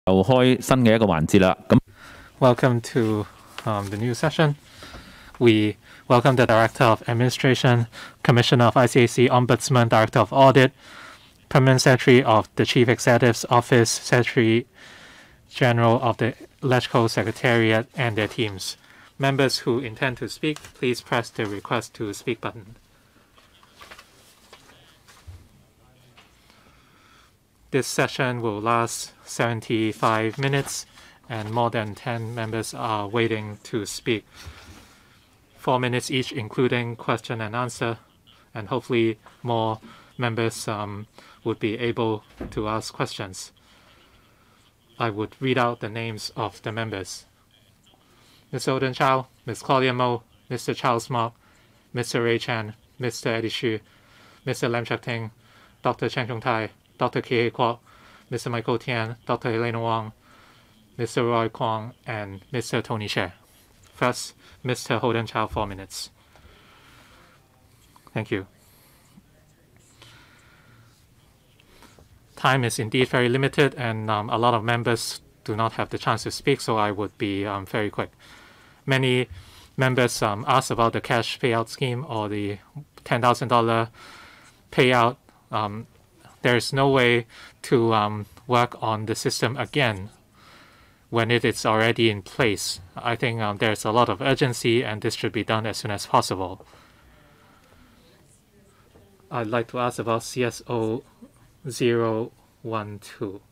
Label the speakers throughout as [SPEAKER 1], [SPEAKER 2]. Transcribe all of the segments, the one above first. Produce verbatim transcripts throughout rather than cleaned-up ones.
[SPEAKER 1] 又開新嘅一個環節啦。咁
[SPEAKER 2] Welcome to um, the new session. We welcome the Director of Administration, Commissioner of I C A C, Ombudsman, Director of Audit, Permanent Secretary of the Chief Executive's Office, Secretary General of the Electrical Secretariat, and their teams. Members who intend to speak, please press the Request to Speak button. This session will last seventy-five minutes, and more than ten members are waiting to speak. Four minutes each, including question and answer, and hopefully more members um, would be able to ask questions. I would read out the names of the members. Mister Oden Chow, Miz Claudia Mo, Mister Charles Mok, Mister Ray Chan, Mister Eddie Xu, Mister Lam Chak Ting, Doctor Cheng Chung Tai, Doctor Kie Kwok, Mister Michael Tian, Doctor Helena Wang, Mister Roy Kwong, and Mister Tony Che. First, Mister Oden Chow, four minutes. Thank you. Time is indeed very limited, and um, a lot of members do not have the chance to speak, so I would be um, very quick. Many members um, asked about the cash payout scheme or the ten thousand dollar payout. Um, there's no way to um, work on the system again when it is already in place. I think um, there's a lot of urgency, and this should be done as soon as possible. I'd like to ask about C S O zero one two.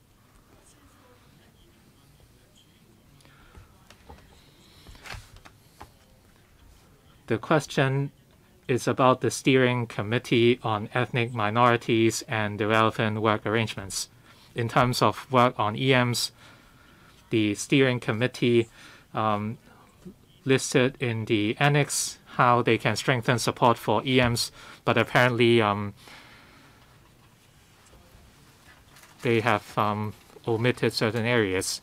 [SPEAKER 2] The question is about the steering committee on ethnic minorities and the relevant work arrangements. In terms of work on E Ms, the steering committee um, listed in the annex how they can strengthen support for E Ms, but apparently um, they have um, omitted certain areas.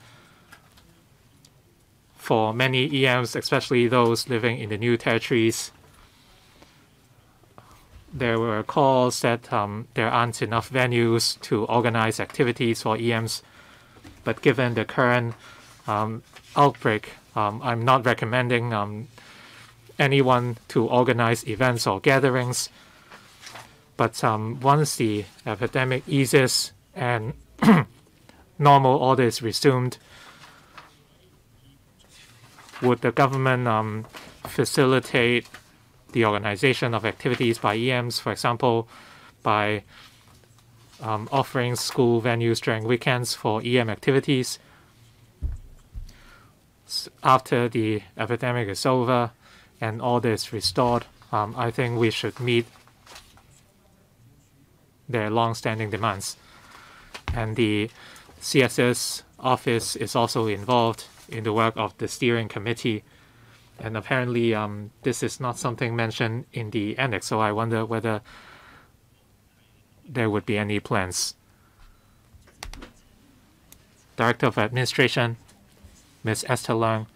[SPEAKER 2] For many E Ms, especially those living in the new territories, there were calls that um, there aren't enough venues to organize activities for E Ms. But given the current um, outbreak, um, I'm not recommending um, anyone to organize events or gatherings. But um, once the epidemic eases and normal order is resumed, would the government um, facilitate the organization of activities by E Ms, for example, by um, offering school venues during weekends for E M activities? After the epidemic is over and order is restored, um, I think we should meet their long-standing demands. And the C S S office is also involved in the work of the steering committee. And apparently um, this is not something mentioned in the annex, so I wonder whether there would be any plans. Director of Administration, Miz Esther Leung.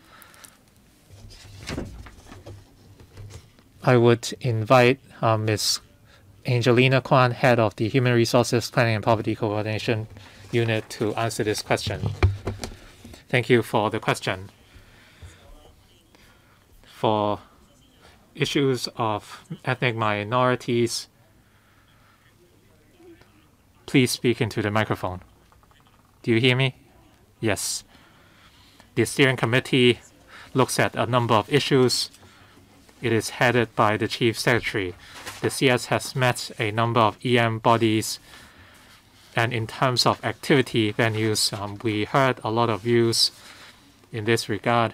[SPEAKER 2] I would invite uh, Miz Angelina Kwan, Head of the Human Resources Planning and Poverty Coordination Unit, to answer this question. Thank you for the question. For issues of ethnic minorities, please speak into the microphone. Do you hear me? Yes. The steering committee looks at a number of issues. It is headed by the Chief Secretary. The C S has met a number of E M bodies, and in terms of activity venues, um, we heard a lot of views in this regard.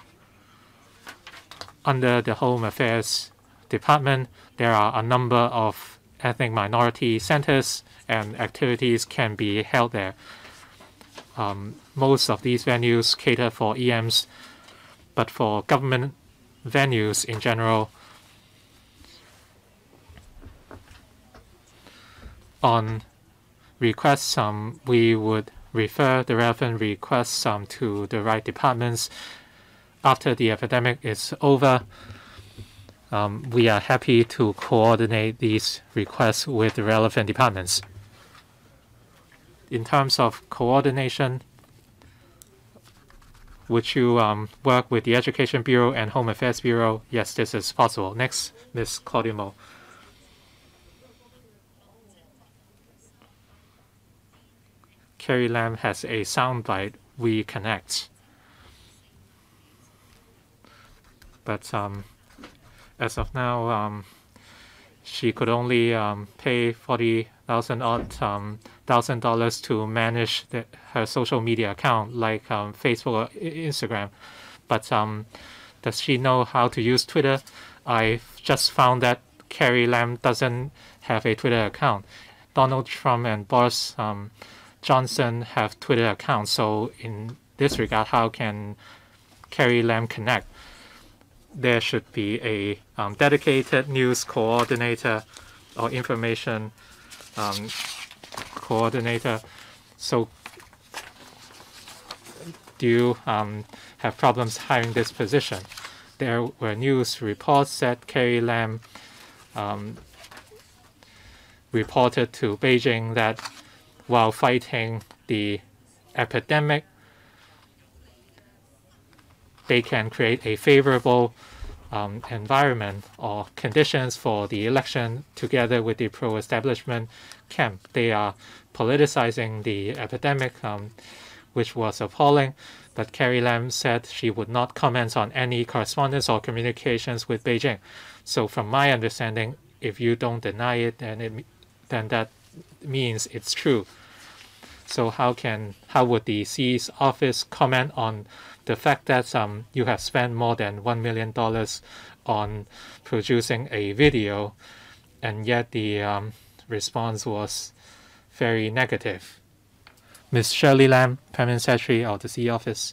[SPEAKER 2] Under the Home Affairs Department, there are a number of ethnic minority centers, and activities can be held there. Um, most of these venues cater for E Ms, but for government venues in general, on requests, um, we would refer the relevant requests um, to the right departments. After the epidemic is over, um, we are happy to coordinate these requests with the relevant departments. In terms of coordination Would you um, work with the Education Bureau and Home Affairs Bureau? Yes, this is possible. Next, Miz Claudia Mo. Carrie Lam has a soundbite. We connect. But um, as of now, um, she could only um, pay forty thousand odd um, thousand dollars to manage the, her social media account, like um, Facebook or Instagram. But um, does she know how to use Twitter? I just found that Carrie Lam doesn't have a Twitter account. Donald Trump and Boris um, Johnson have Twitter accounts. So in this regard, how can Carrie Lam connect? There should be a um, dedicated news coordinator or information um, coordinator. So do you um, have problems hiring this position? There were news reports that Carrie Lam um, reported to Beijing that while fighting the epidemic, they can create a favorable um, environment or conditions for the election together with the pro-establishment camp. They are politicizing the epidemic, um, which was appalling. But Carrie Lam said she would not comment on any correspondence or communications with Beijing. So from my understanding, if you don't deny it, then, it, then that means it's true. So how can how would the C E's office comment on the fact that um, you have spent more than one million dollars on producing a video, and yet the um, response was very negative? Miz Shirley Lam, Permanent Secretary of the C E office.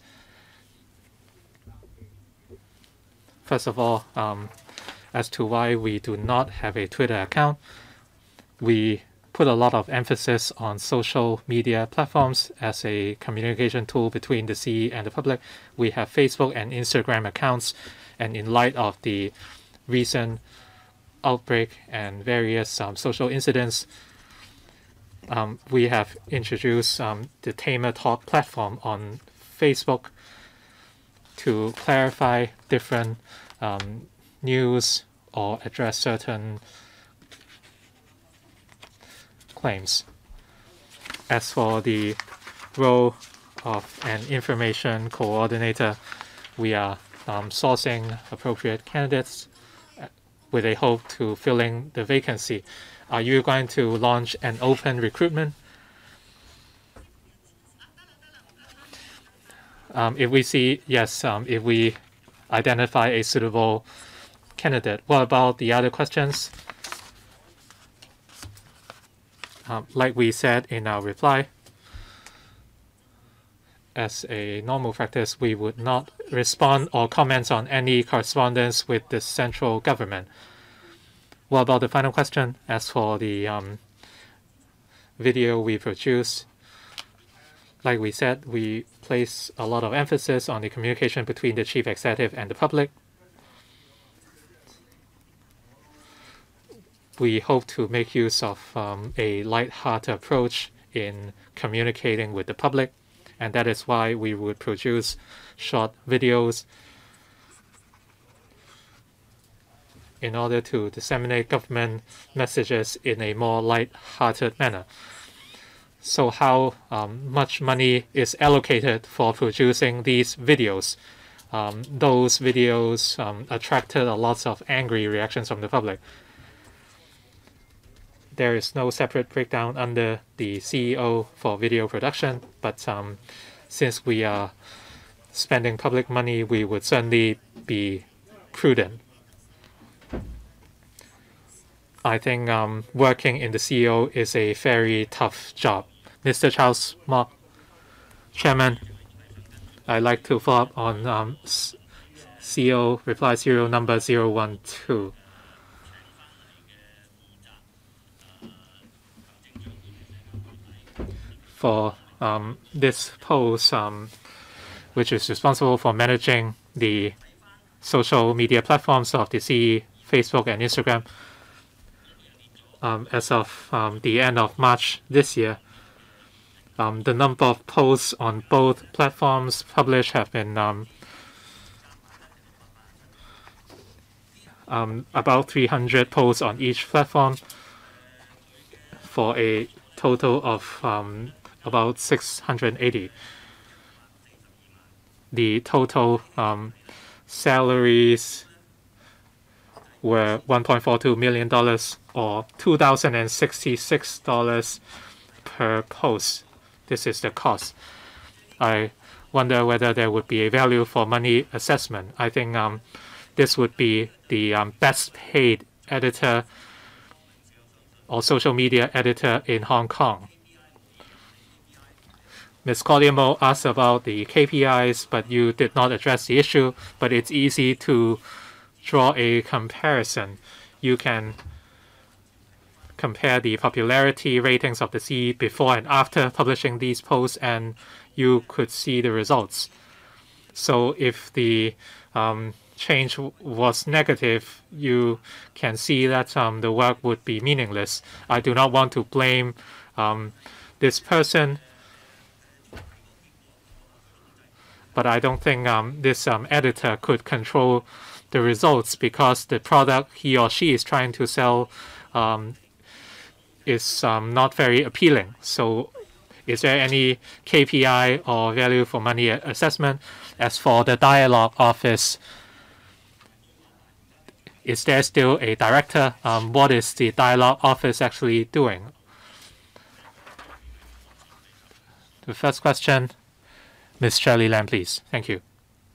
[SPEAKER 2] First of all, um, as to why we do not have a Twitter account, we put a lot of emphasis on social media platforms as a communication tool between the C E and the public. We have Facebook and Instagram accounts, and in light of the recent outbreak and various um, social incidents, um, we have introduced um, the Tamer Talk platform on Facebook to clarify different um, news or address certain claims. As for the role of an information coordinator, we are um, sourcing appropriate candidates with a hope to filling the vacancy. Are you going to launch an open recruitment? Um, if we see, yes, um, if we identify a suitable candidate. What about the other questions? Um, like we said in our reply, as a normal practice, we would not respond or comment on any correspondence with the central government. What about the final question? As for the um, video we produce, like we said, we place a lot of emphasis on the communication between the chief executive and the public. We hope to make use of um, a light-hearted approach in communicating with the public, and that is why we would produce short videos in order to disseminate government messages in a more light-hearted manner. So how um, much money is allocated for producing these videos? Um, those videos um, attracted a lot of angry reactions from the public. There is no separate breakdown under the C E O for video production, but um, since we are spending public money, we would certainly be prudent. I think um, working in the C E O is a very tough job. Mister Charles Mok, Chairman, I'd like to follow up on um, C E O reply serial number zero one two. For um, this post, um, which is responsible for managing the social media platforms of the C E, Facebook and Instagram, um, as of um, the end of March this year, Um, the number of posts on both platforms published have been um, um, about three hundred posts on each platform for a total of um, about six hundred eighty. The total um, salaries were one point four two million dollars or two thousand sixty-six dollars per post. This is the cost. I wonder whether there would be a value for money assessment. I think um, this would be the um, best paid editor or social media editor in Hong Kong. Miz Claudia Mo asked about the K P Is, but you did not address the issue. But it's easy to draw a comparison. You can compare the popularity ratings of the C E before and after publishing these posts, and you could see the results. So if the um, change was negative, you can see that um, the work would be meaningless. I do not want to blame um, this person, but I don't think um, this um, editor could control the results because the product he or she is trying to sell um, is um, not very appealing. So is there any K P I or value for money assessment? As for the dialogue office, is there still a director? Um, what is the dialogue office actually doing? The first question, Miz Shirley Lam, please. Thank you.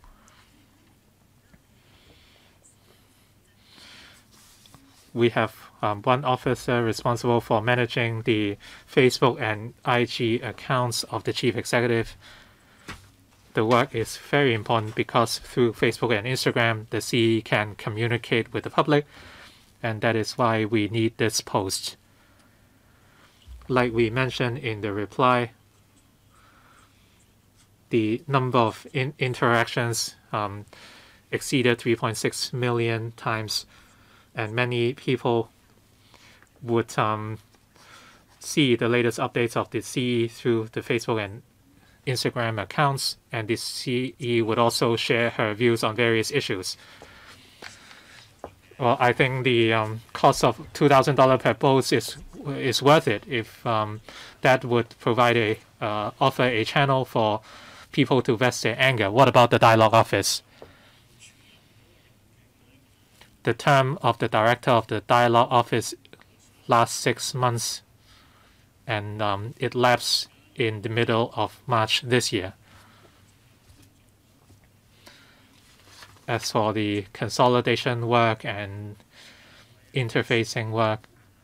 [SPEAKER 2] We have um, one officer responsible for managing the Facebook and I G accounts of the chief executive. The work is very important because through Facebook and Instagram, the C E can communicate with the public, and that is why we need this post. Like we mentioned in the reply, the number of in interactions um, exceeded three point six million times, and many people would um, see the latest updates of the C E through the Facebook and Instagram accounts, and the C E would also share her views on various issues. Well, I think the um, cost of two thousand dollars per post is is worth it if um, that would provide a uh, offer a channel for people to vent their anger. What about the dialogue office? The term of the director of the dialogue office lasts six months, and um, it lapsed in the middle of March this year. As for the consolidation work and interfacing work,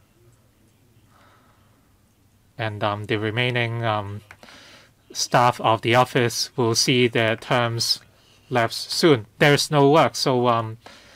[SPEAKER 2] and um, the remaining um, staff of the office will see their terms lapse soon. There's no work, so um,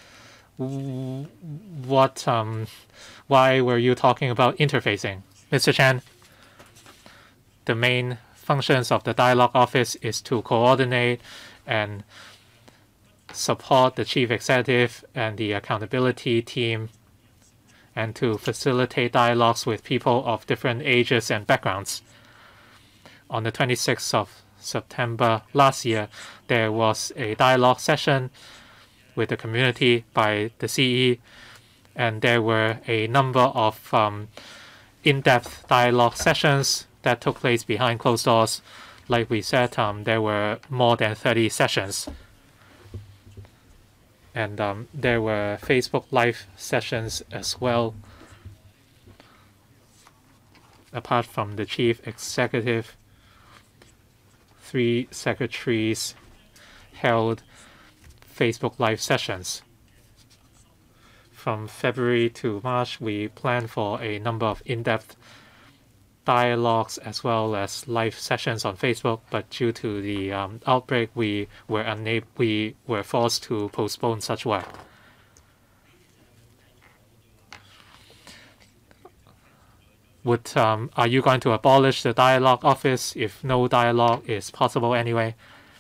[SPEAKER 2] what? Um, why were you talking about interfacing, Mister Chan? The main functions of the dialogue office is to coordinate and support the chief executive and the accountability team, and to facilitate dialogues with people of different ages and backgrounds. On the twenty-sixth of September last year, there was a dialogue session with the community by the C E, and there were a number of um, in-depth dialogue sessions that took place behind closed doors. Like we said, um, there were more than thirty sessions. And um, there were Facebook Live sessions as well. Apart from the chief executive, three secretaries held Facebook Live sessions. From February to March, we planned for a number of in-depth dialogues as well as live sessions on Facebook, but due to the um, outbreak, we were unable, we were forced to postpone such work. Would um, are you going to abolish the dialogue office if no dialogue is possible anyway?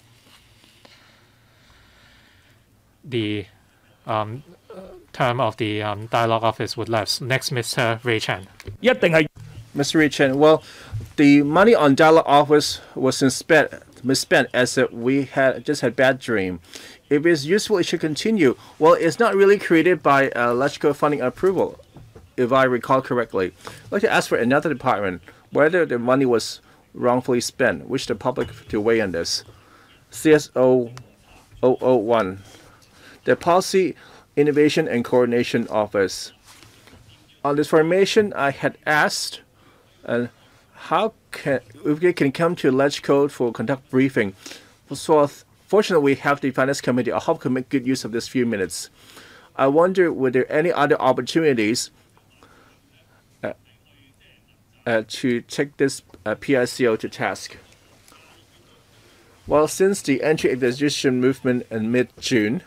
[SPEAKER 2] The um, term of the um, dialogue office would lapse. Next, Mister Ray Chan.
[SPEAKER 3] Mister Ray Chen, well, The money on dollar offers was misspent, misspent as if we had just had bad dream. If it's useful, it should continue. Well, it's not really created by uh, electrical funding approval, if I recall correctly. I'd like to ask for another department whether the money was wrongfully spent. Wish the public to weigh on this. C S O zero zero one, the Policy Innovation and Coordination Office. On this formation, I had asked, uh, how can if they can come to LegCode for conduct briefing. So fortunately, we have the Finance Committee. I hope can make good use of this few minutes. I wonder, were there any other opportunities uh, uh, to take this uh, P I C O to task? Well, since the anti-extradition movement in mid-June,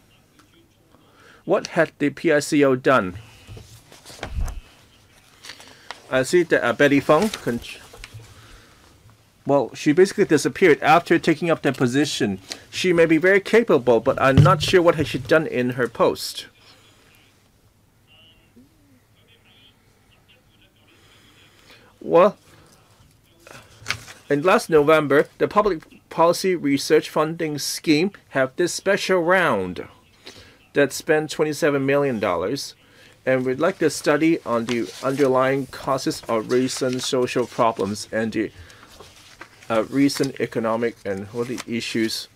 [SPEAKER 3] what had the P I C O done? I see that uh, Betty Fong, well, she basically disappeared after taking up that position. She may be very capable, but I'm not sure what has she done in her post. Well, in last November, the Public Policy Research Funding Scheme have this special round that spent twenty-seven million dollars. And we'd like to study on the underlying causes of recent social problems and the uh, recent economic and what the issues,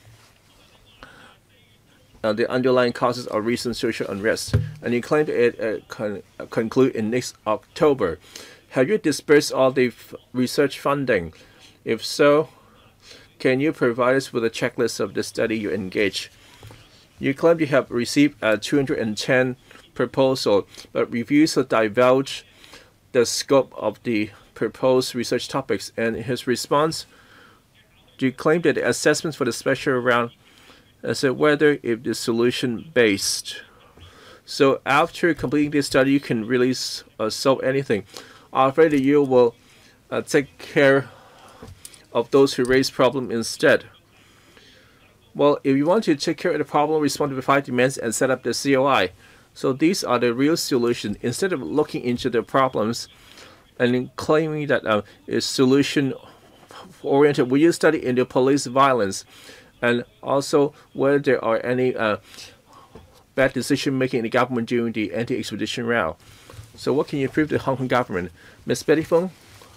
[SPEAKER 3] uh, the underlying causes of recent social unrest. And you claim that it uh, con uh, conclude in next October. Have you dispersed all the f research funding? If so, can you provide us with a checklist of the study you engage? You claim you have received uh, two hundred ten proposal, but refuse to divulge the scope of the proposed research topics. And in his response, do you claim that the assessments for the special round is whether if the solution based? So after completing this study, you can really uh, solve anything. I'm afraid that you will uh, take care of those who raise problem instead. Well, if you want to take care of the problem, respond to the five demands and set up the C O I. So these are the real solutions. Instead of looking into the problems and claiming that uh, it's solution oriented, will you study into police violence and also whether there are any uh, bad decision making in the government during the anti-extradition round? So what can you prove to the Hong Kong government? Miz Betty Fong,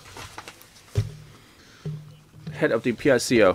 [SPEAKER 3] head of the P I C O.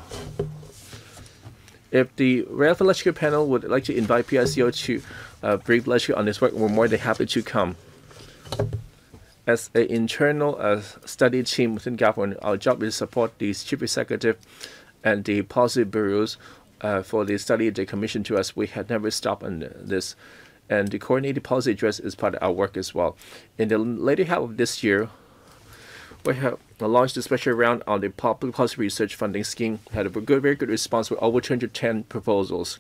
[SPEAKER 3] If the relevant legislative panel would like to invite P I C O to uh, brief legislature on this work, we're more than happy to come. As an internal uh, study team within government, our job is to support the chief executive and the policy bureaus uh, for the study they commissioned to us. We have never stopped on this, and the coordinated policy address is part of our work as well. In the later half of this year, we have launched a special round on the Public Policy Research Funding Scheme, had a good, very good response with over two hundred ten proposals.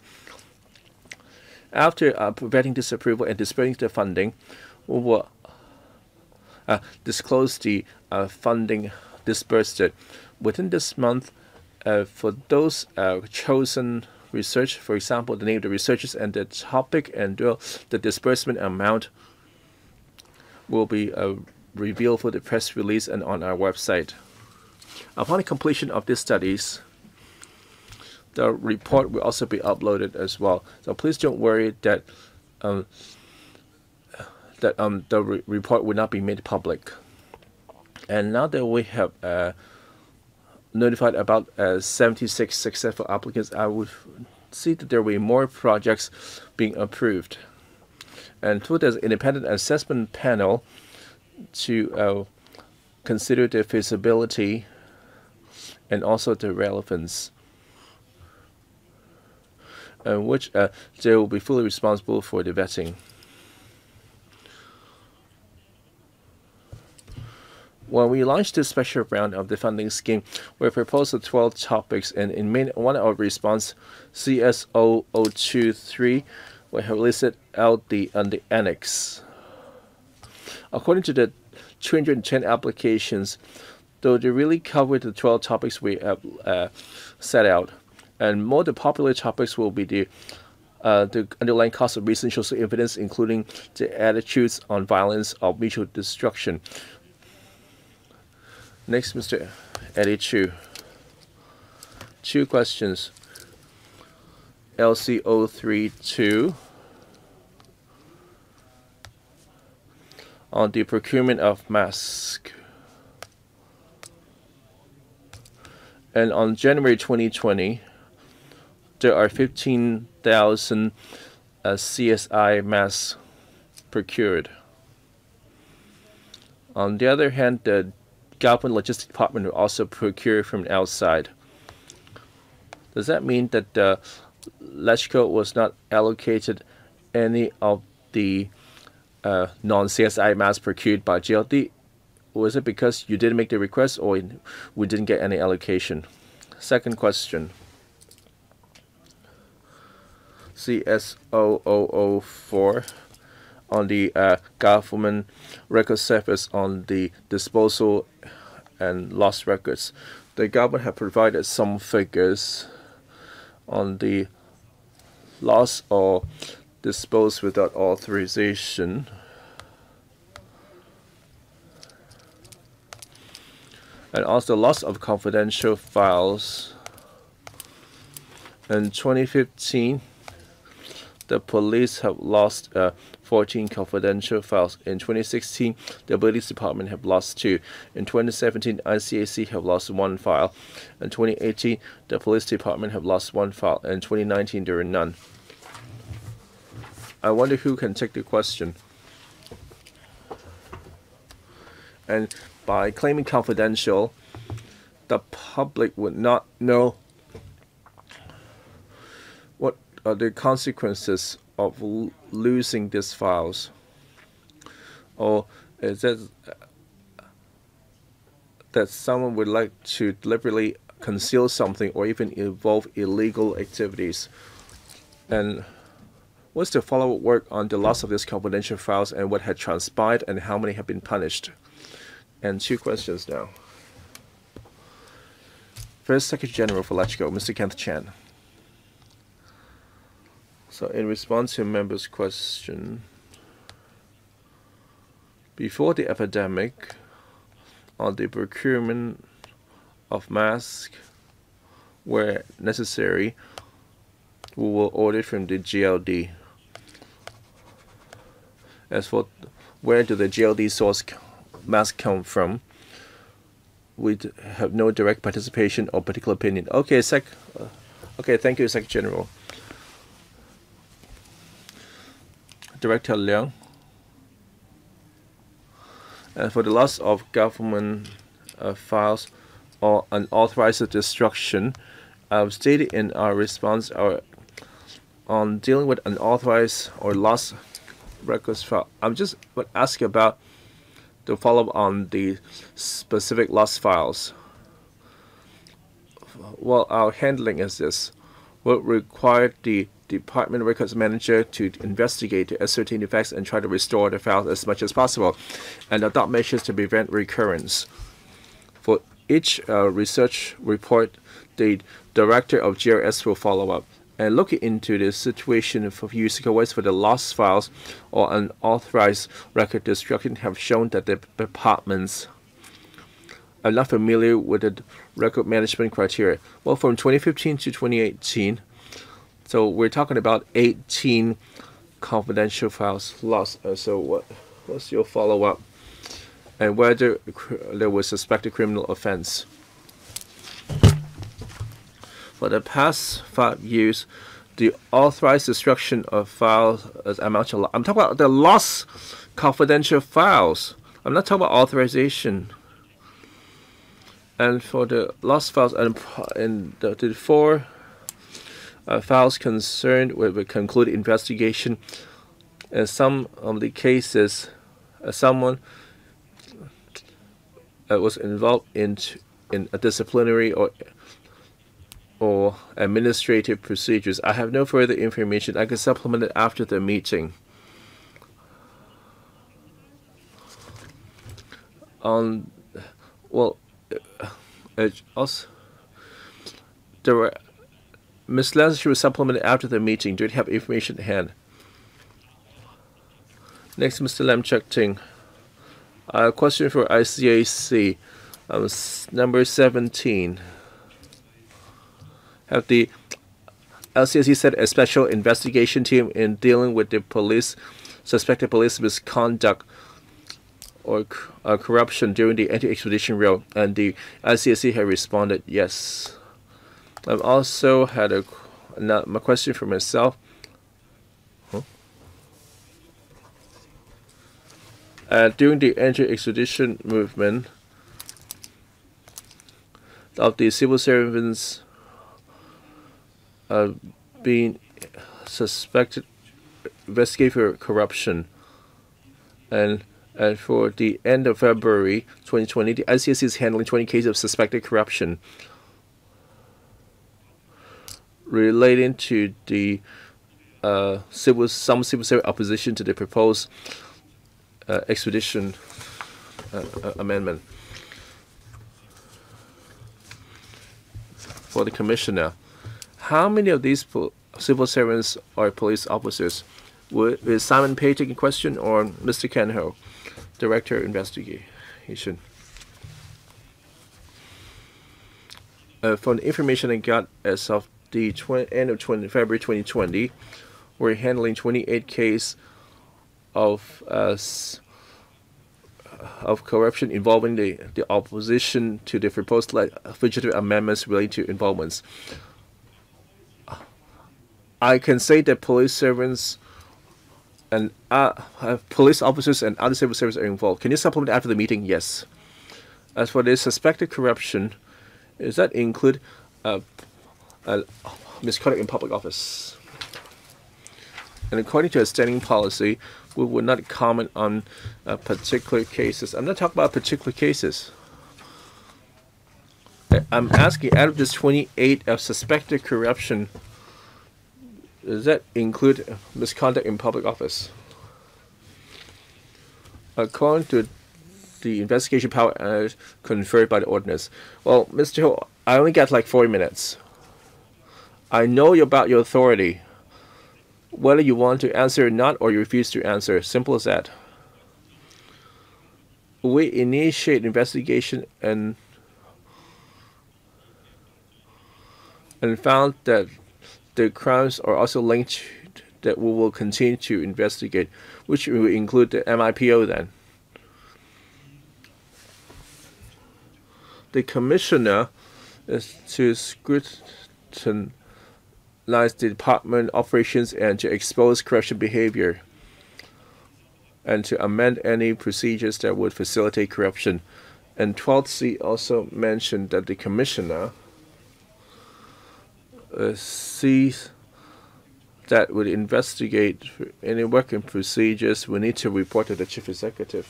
[SPEAKER 3] After uh, preventing disapproval and dispersing the funding, we will uh, disclose the uh, funding dispersed within this month. Uh, for those uh, chosen research, for example, the name of the researchers and the topic and uh, the disbursement amount will be uh, revealed for the press release and on our website. Upon the completion of these studies, the report will also be uploaded as well. So please don't worry that um, that um, the re report will not be made public. And now that we have uh, notified about uh, seventy-six successful applicants, I would see that there will be more projects being approved. And through this independent assessment panel to uh, consider the feasibility and also the relevance, uh, which uh, they will be fully responsible for the vetting. When we launched this special round of the funding scheme, we proposed twelve topics, and in main one of our response, C S O zero two three, we have listed out the on the annex. According to the two hundred ten applications, though they really covered the twelve topics we have uh, set out, and more the popular topics will be the uh, the underlying cause of recent social evidence, including the attitudes on violence or mutual destruction. Next, Mister Eddie Chu. Two questions. L C zero three two on the procurement of masks. And on January twenty twenty, there are fifteen thousand uh, C S I masks procured. On the other hand, the government logistics department will also procure from outside. Does that mean that uh, LegCo was not allocated any of the uh, non-C S I masks procured by G L D? Was it because you didn't make the request, or we didn't get any allocation? Second question. C S zero zero zero four on the uh, government record service on the disposal and lost records. The government have provided some figures on the lost or disposed without authorization. And also loss of confidential files. In twenty fifteen, the police have lost uh, fourteen confidential files. In twenty sixteen, the police department have lost two. In twenty seventeen, I C A C have lost one file. In twenty eighteen, the police department have lost one file. In twenty nineteen, there are none. I wonder who can take the question. And by claiming confidential, the public would not know what are the consequences of l losing these files. Or is it that someone would like to deliberately conceal something or even involve illegal activities? And what's the follow-up work on the loss of these confidential files, and what had transpired, and how many have been punished? And two questions now. First, Secretary General for LegCo, Mister Kenneth Chan. So in response to a member's question, before the epidemic, on the procurement of masks where necessary, we will order from the G L D. As for where do the G L D source masks come from, we have no direct participation or particular opinion. Okay, sec. Uh, okay, thank you, Secretary General. Director Leung. And for the loss of government uh, files or unauthorized destruction, I've stated in our response our, on dealing with unauthorized or lost records file. I'm just asking about the follow-up on the specific lost files. Well, our handling is this. We'll require the Department Records Manager to investigate, to ascertain the facts, and try to restore the files as much as possible, and adopt measures to prevent recurrence. For each uh, research report, the Director of G R S will follow up and look into the situation for using ways for the lost files or unauthorized record destruction have shown that the departments are not familiar with the record management criteria. Well, from twenty fifteen to twenty eighteen, so we're talking about eighteen confidential files lost. Uh, so what, what's your follow-up? And whether there was suspected criminal offense. For the past five years, the authorized destruction of files is amount to, I'm talking about the lost confidential files. I'm not talking about authorization. And for the lost files, and in the, the four uh, files concerned with the concluded investigation, in some of the cases, uh, someone uh, was involved in in a disciplinary or or administrative procedures. I have no further information. I can supplement it after the meeting. On, well, uh, also, there were, Miz Leslie will supplement it after the meeting. Do you have information at hand? Next, Mister Lam Chuk Ting. A question for I C A C. Um, number seventeen. Have the L C S C set a special investigation team in dealing with the police suspected police misconduct or uh, corruption during the anti-extradition raid, and the L C S C had responded yes. I've also had a, a question for myself. Huh? Uh, during the anti-extradition movement of the civil servants uh, being suspected, investigated for corruption, and and for the end of February twenty twenty, the I C S C is handling twenty cases of suspected corruption relating to the uh, civil some civil service opposition to the proposed uh, extradition uh, uh, amendment. For the commissioner, how many of these civil servants are police officers? Would, is Simon Pei taking question, or Mister Ken Ho, Director of Investigation? Uh, from the information I got as of the end of February twenty twenty, we're handling twenty-eight cases of uh, of corruption involving the, the opposition to the proposed legislative amendments relating to involvements. I can say that police servants and uh, uh, police officers and other civil servants are involved. Can you supplement after the meeting? Yes. As for the suspected corruption, does that include uh, uh, misconduct in public office? And according to a standing policy, we would not comment on uh, particular cases. I'm not talking about particular cases. I'm asking, out of this twenty-eight of suspected corruption, does that include misconduct in public office? According to the investigation power uh, conferred by the ordinance. Well, Mister Ho, I only got like four minutes. I know about your authority. Whether you want to answer or not, or you refuse to answer. Simple as that. We initiate investigation and and found that the crimes are also linked that we will continue to investigate, which will include the M I P O then. The commissioner is to scrutinize the department operations and to expose corruption behavior, and to amend any procedures that would facilitate corruption. And twelve C also mentioned that the commissioner uh, sees that would investigate any working procedures we need to report to the chief executive.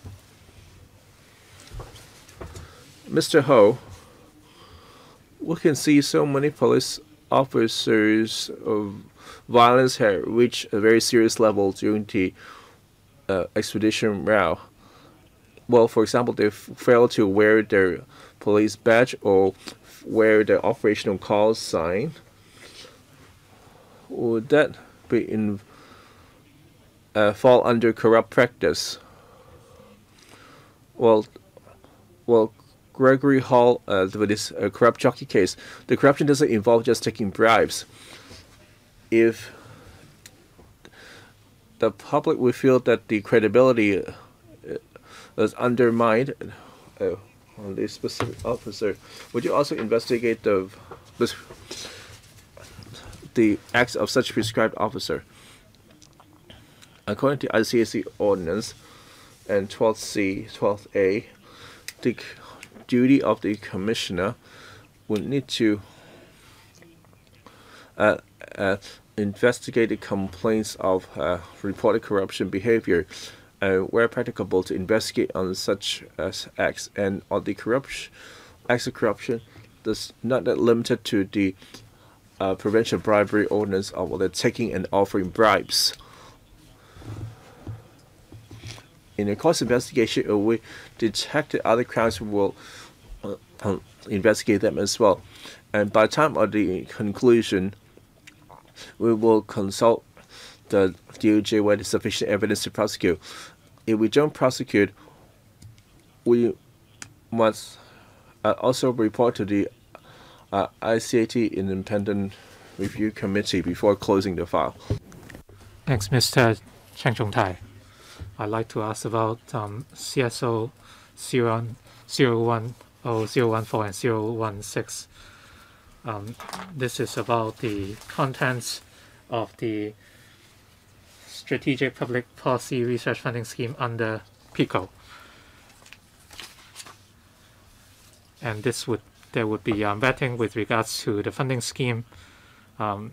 [SPEAKER 3] Mister Ho, we can see so many police officers of violence have reached a very serious level during the uh, expedition route. Well, for example, they failed to wear their police badge or wear the operational call sign. Would that be in uh, fall under corrupt practice? Well, well. Gregory Hall, uh, with this uh, corrupt jockey case, the corruption doesn't involve just taking bribes. If the public would feel that the credibility uh, is undermined uh, on this specific officer, would you also investigate the the acts of such prescribed officer? According to I C S C ordinance and twelve C, twelve A, the duty of the commissioner would need to uh, uh, investigate the complaints of uh, reported corruption behavior, and uh, where practicable to investigate on such as acts, and on the corruption acts of corruption does not that limited to the uh, prevention of bribery ordinance of the taking and offering bribes. In the course of investigation, if we detected other crimes, we will uh, uh, investigate them as well. And by the time of the conclusion, we will consult the D O J whether there's sufficient evidence to prosecute. If we don't prosecute, we must uh, also report to the uh, I C A T Independent Review Committee before closing the file.
[SPEAKER 2] Thanks, Mister Cheng Chung Tai. I'd like to ask about um, C S O zero one zero, zero one four, and zero one six. Um, this is about the contents of the Strategic Public Policy Research Funding Scheme under PICO. And this would there would be um, vetting with regards to the funding scheme. Um,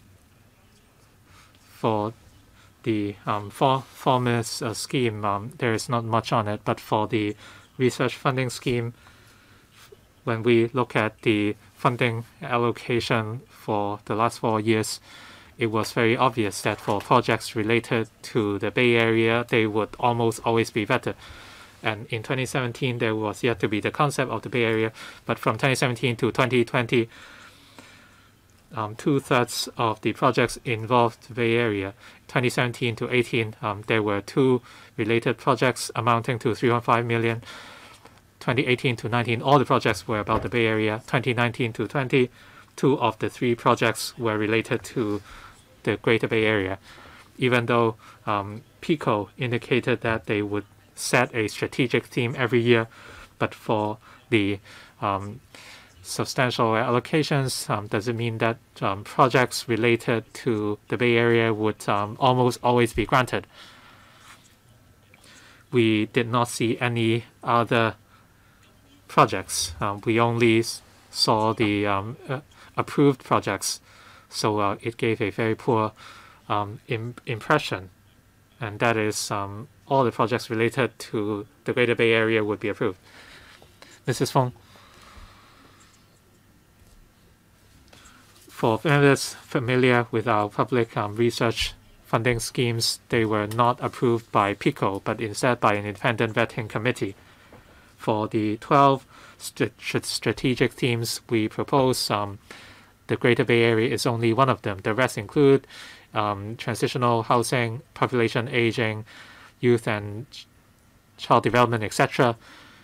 [SPEAKER 2] for the um, for Formers uh, scheme, um, there is not much on it, but for the research funding scheme, when we look at the funding allocation for the last four years, it was very obvious that for projects related to the Bay Area, they would almost always be vetted. And in twenty seventeen, there was yet to be the concept of the Bay Area, but from twenty seventeen to twenty twenty, um, two-thirds of the projects involved the Bay Area. twenty seventeen to eighteen, um, there were two related projects amounting to three point five million. twenty eighteen to nineteen, all the projects were about the Bay Area. twenty nineteen to twenty, two of the three projects were related to the Greater Bay Area. Even though um, PICO indicated that they would set a strategic theme every year, but for the um, substantial allocations, um, does it mean that um, projects related to the Bay Area would um, almost always be granted? We did not see any other projects. Um, we only saw the um, uh, approved projects, so uh, it gave a very poor um, im impression, and that is um, all the projects related to the Greater Bay Area would be approved. Missus Fong. For members familiar with our public um, research funding schemes, they were not approved by PICO, but instead by an independent vetting committee. For the twelve st strategic themes we propose, um, the Greater Bay Area is only one of them. The rest include um, transitional housing, population aging, youth and ch child development, et cetera.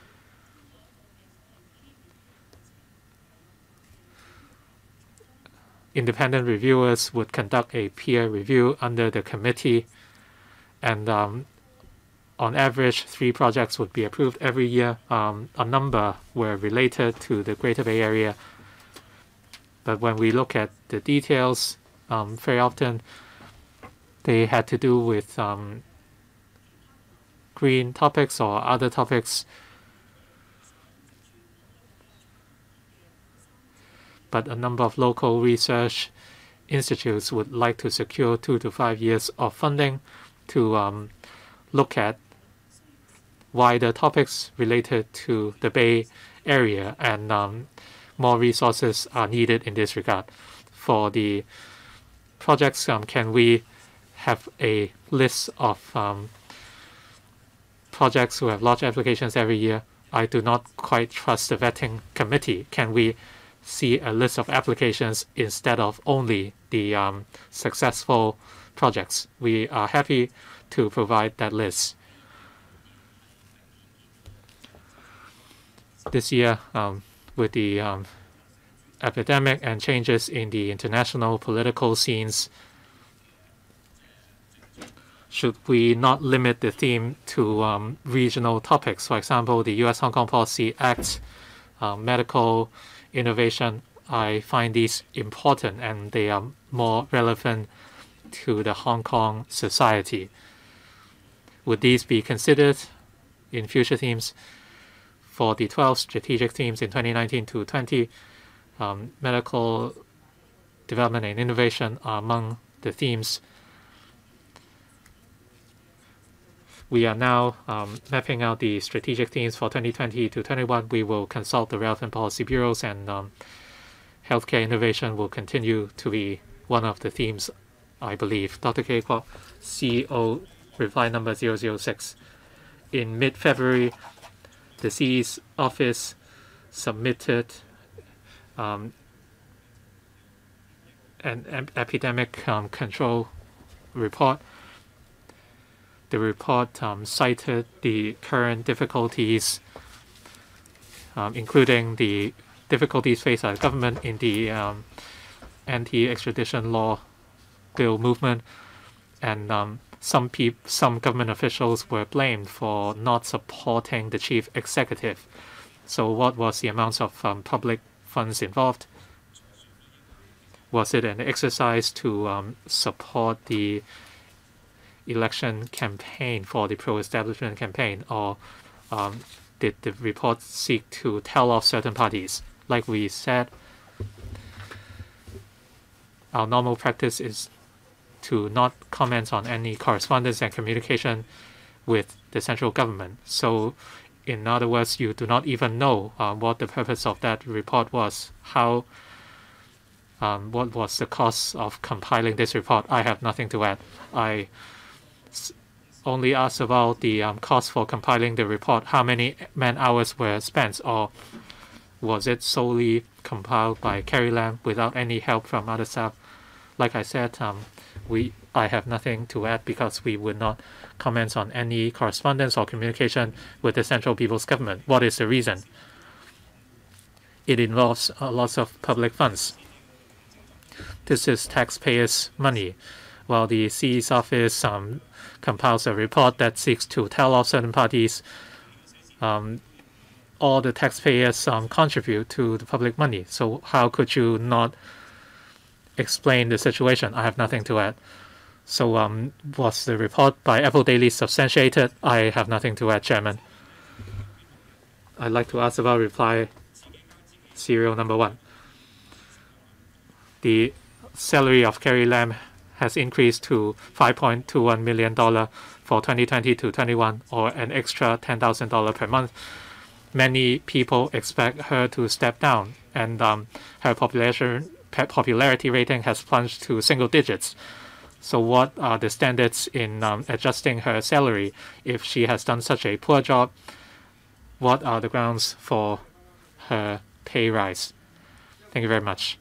[SPEAKER 2] Independent reviewers would conduct a peer review under the committee, and um, on average, three projects would be approved every year. Um, a number were related to the Greater Bay Area, but when we look at the details, um, very often they had to do with um, green topics or other topics. But a number of local research institutes would like to secure two to five years of funding to um, look at wider topics related to the Bay Area, and um, more resources are needed in this regard. For the projects, um, can we have a list of um, projects who have large applications every year? I do not quite trust the vetting committee. Can we see a list of applications instead of only the um, successful projects? We are happy to provide that list. This year, um, with the um, epidemic and changes in the international political scenes, should we not limit the theme to um, regional topics? For example, the U S Hong Kong Policy Act, uh, medical innovation. I find these important, and they are more relevant to the Hong Kong society. Would these be considered in future themes? For the twelve strategic themes in twenty nineteen to twenty, um, medical development and innovation are among the themes. We are now um, mapping out the strategic themes for twenty twenty to twenty-one. We will consult the relevant policy bureaus, and um, healthcare innovation will continue to be one of the themes, I believe. Doctor K. Kwok, C E O, reply number zero zero six. In mid-February, the C E's office submitted um, an ep epidemic um, control report. The report um, cited the current difficulties um, including the difficulties faced by the government in the um, anti-extradition law bill movement, and um, some peop- some government officials were blamed for not supporting the chief executive. So what was the amount of um, public funds involved? Was it an exercise to um, support the election campaign for the pro-establishment campaign, or um, did the report seek to tell off certain parties? Like we said, our normal practice is to not comment on any correspondence and communication with the central government. So, in other words, you do not even know uh, what the purpose of that report was, how, um, what was the cost of compiling this report. I have nothing to add. I only asked about the um, cost for compiling the report, how many man hours were spent, or was it solely compiled by Carrie Lam without any help from other staff? Like I said, um, we I have nothing to add because we would not comment on any correspondence or communication with the Central People's Government. What is the reason? It involves uh, lots of public funds. This is taxpayers' money. While the C E's office um, compiles a report that seeks to tell off certain parties, um, all the taxpayers um, contribute to the public money. So how could you not explain the situation? I have nothing to add. So um, was the report by Apple Daily substantiated? I have nothing to add, Chairman. I'd like to ask about reply serial number one. The salary of Carrie Lam has increased to five point two one million dollars for twenty twenty to twenty-one, or an extra ten thousand dollars per month. Many people expect her to step down, and um, her population, popularity rating has plunged to single digits. So what are the standards in um, adjusting her salary if she has done such a poor job? What are the grounds for her pay rise? Thank you very much.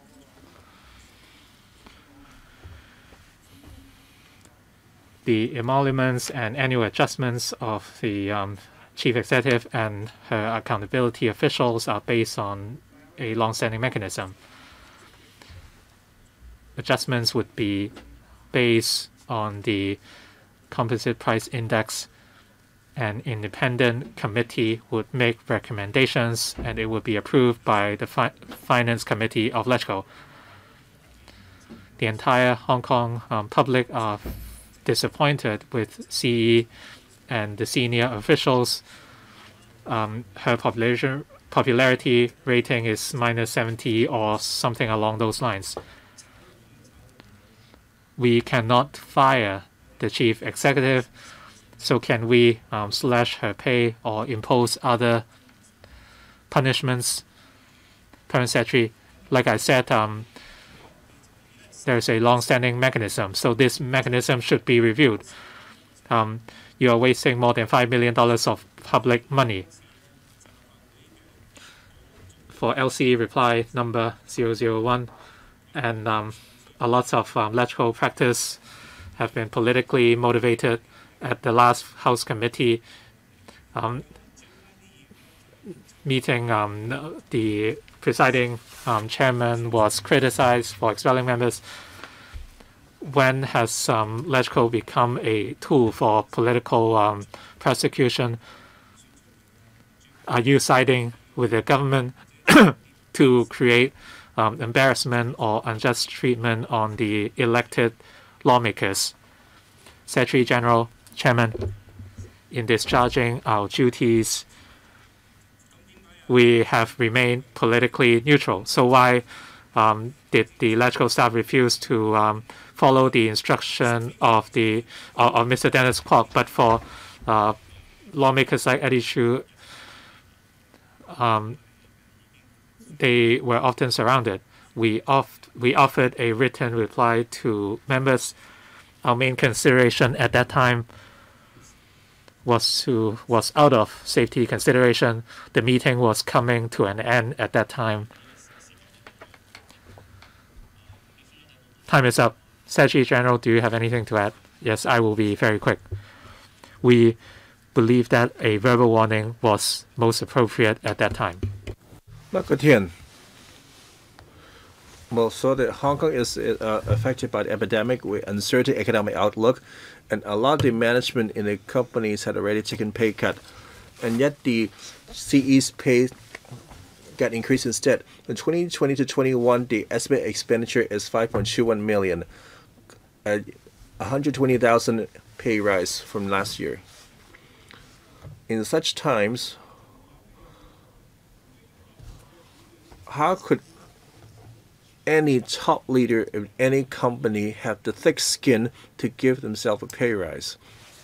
[SPEAKER 2] The emoluments and annual adjustments of the um, chief executive and her accountability officials are based on a long-standing mechanism. Adjustments would be based on the composite price index. An independent committee would make recommendations, and it would be approved by the fi Finance Committee of LegCo. The entire Hong Kong um, public are disappointed with C E and the senior officials. Um, her population popularity rating is minus seventy or something along those lines. We cannot fire the chief executive, so can we um, slash her pay or impose other punishments? Parent Secretary, like I said, um, there's a long-standing mechanism, so this mechanism should be reviewed. Um, you are wasting more than five million dollars of public money. For L C reply number zero zero one, and um, a lot of um, LegCo practice have been politically motivated. At the last House Committee um, meeting, um, the presiding um, chairman was criticized for expelling members. When has um, LegCo become a tool for political um, prosecution? Are you siding with the government to create um, embarrassment or unjust treatment on the elected lawmakers? Secretary General, Chairman, in discharging our duties, we have remained politically neutral. So why um, did the LegCo staff refuse to um, follow the instruction of the uh, of Mister Dennis Kwok? But for uh, lawmakers like Eddie Chu, um, they were often surrounded. We oft we offered a written reply to members. Our main consideration at that time was to was out of safety consideration. The meeting was coming to an end at that time. Time is up. Secretary General, do you have anything to add? Yes, I will be very quick. We believed that a verbal warning was most appropriate at that time.
[SPEAKER 3] Michael Tian. Well, so that Hong Kong is uh, affected by the epidemic with uncertain economic outlook, and a lot of the management in the companies had already taken pay cut, and yet the C E's pay got increased instead. In twenty twenty to twenty-one, the estimated expenditure is five point two one million, a one hundred twenty thousand pay rise from last year. In such times, how could any top leader of any company have the thick skin to give themselves a pay rise?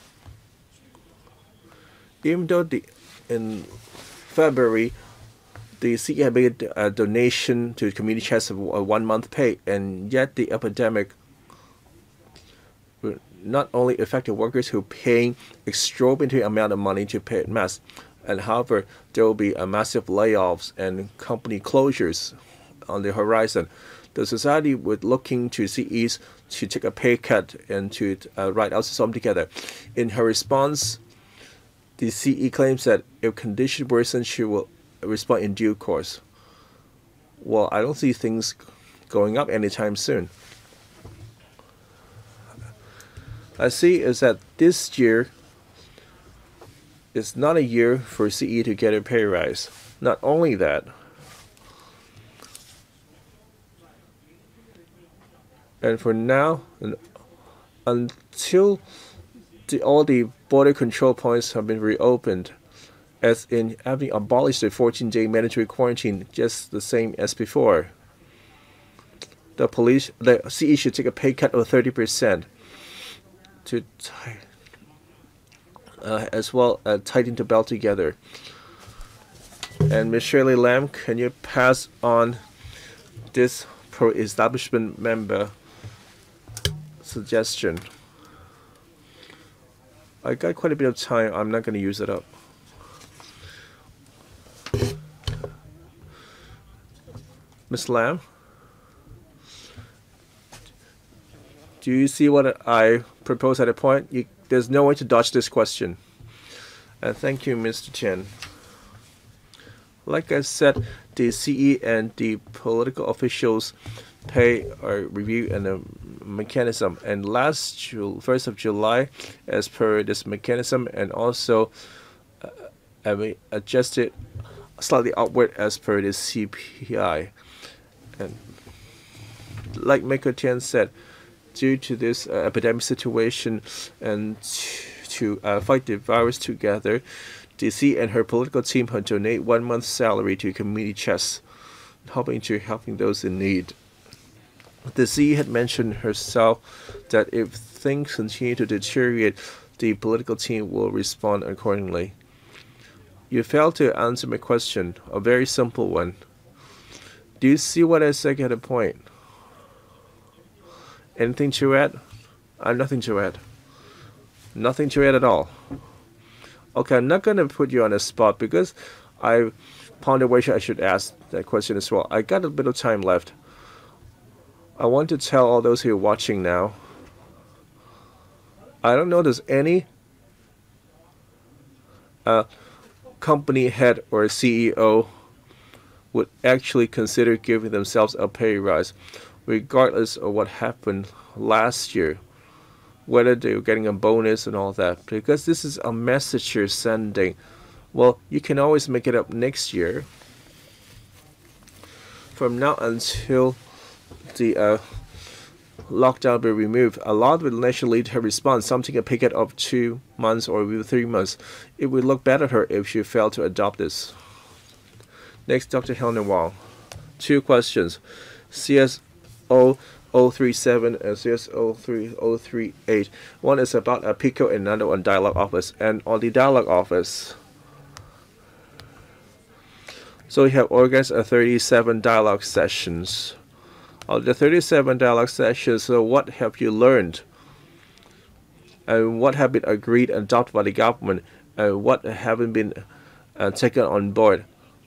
[SPEAKER 3] Even though the, in February, the C E had made a donation to community chest of a one-month pay, and yet the epidemic not only affected workers who are paying exorbitant amount of money to pay masks, and however, there will be a massive layoffs and company closures on the horizon. The society was looking to C Es to take a pay cut and to uh, write out something together. In her response, the C E claims that if conditions worsen, she will respond in due course. Well, I don't see things going up anytime soon. I see is that this year is not a year for C E to get a pay rise. Not only that, and for now, until the, all the border control points have been reopened, as in having abolished the fourteen day mandatory quarantine just the same as before, the police, the C E should take a pay cut of thirty percent to uh, as well uh, tighten the belt together. And Miz Shirley Lam, can you pass on this pro-establishment member suggestion? I got quite a bit of time. I'm not going to use it up. Miz Lam, do you see what I propose at a point? You, there's no way to dodge this question. And thank you, Mister Chen. Like I said, the C E and the political officials pay a review and a mechanism. And last Ju first of July, as per this mechanism, and also uh, adjusted slightly upward as per the C P I. And like Michael Tian said, due to this uh, epidemic situation and to uh, fight the virus together, the C and her political team had donate one month's salary to community chests, helping to helping those in need. The C had mentioned herself that if things continue to deteriorate, the political team will respond accordingly. You failed to answer my question, a very simple one. Do you see what I said at a point? Anything to add? I have nothing to add. Nothing to add at all. Okay, I'm not going to put you on the spot because I pondered whether I should ask that question as well. I got a bit of time left. I want to tell all those who are watching now, I don't know there's any uh, company head or C E O would actually consider giving themselves a pay rise, regardless of what happened last year, whether they were getting a bonus and all that, because this is a message you're sending. Well, you can always make it up next year. From now until the uh, lockdown be removed, a lot of the national leaders have responded, something a picket of two months or even three months. It would look bad at her if she failed to adopt this. Next, Doctor Helen Wong. Two questions. C S O zero three seven and C S O zero three eight. One is about a PICO and another one dialogue office. And on the dialogue office, so we have organized a thirty-seven dialogue sessions. Of the thirty-seven dialogue sessions, so what have you learned? And what have been agreed and adopted by the government? And what haven't been uh, taken on board?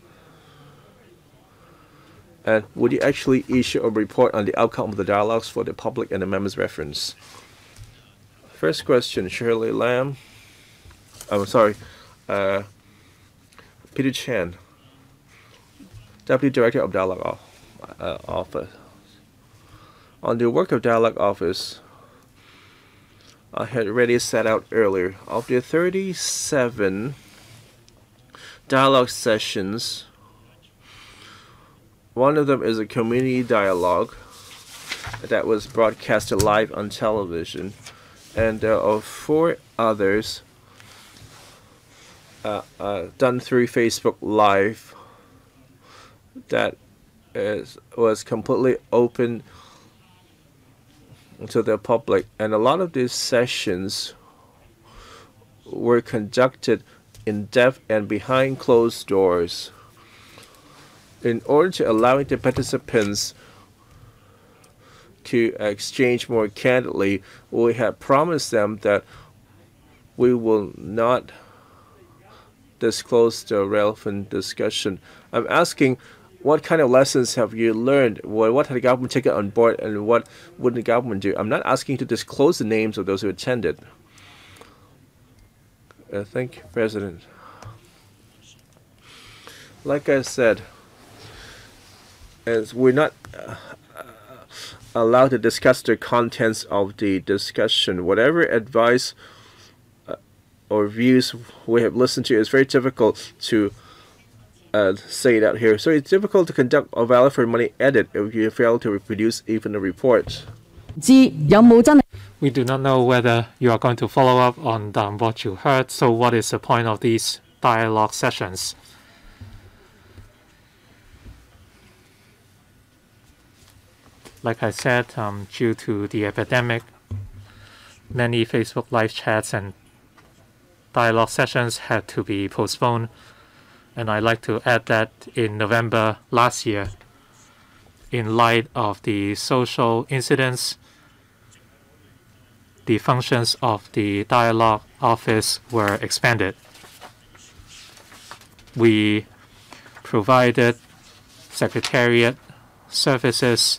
[SPEAKER 3] And would you actually issue a report on the outcome of the dialogues for the public and the members' reference? First question, Shirley Lam. I'm sorry, uh, Peter Chan, Deputy Director of Dialogue uh, Office. On the work of Dialogue Office, I had already set out earlier. Of the thirty-seven dialogue sessions, one of them is a community dialogue that was broadcasted live on television, and there are four others uh, uh, done through Facebook Live that is was completely open to the public, and a lot of these sessions were conducted in depth and behind closed doors in order to allow the participants to exchange more candidly. We have promised them that we will not disclose the relevant discussion. I'm asking, what kind of lessons have you learned? What, what had the government taken on board, and what would the government do? I'm not asking you to disclose the names of those who attended. Uh, thank you, President. Like I said, as we're not uh, allowed to discuss the contents of the discussion, whatever advice uh, or views we have listened to, is very difficult to Uh, say that here. So it's difficult to conduct a value for money edit if you fail to reproduce even a report.
[SPEAKER 2] We do not know whether you are going to follow up on um, what you heard, so what is the point of these dialogue sessions? Like I said, um, due to the epidemic, many Facebook live chats and dialogue sessions had to be postponed. And I'd like to add that in November last year, in light of the social incidents, the functions of the dialogue office were expanded. We provided secretariat services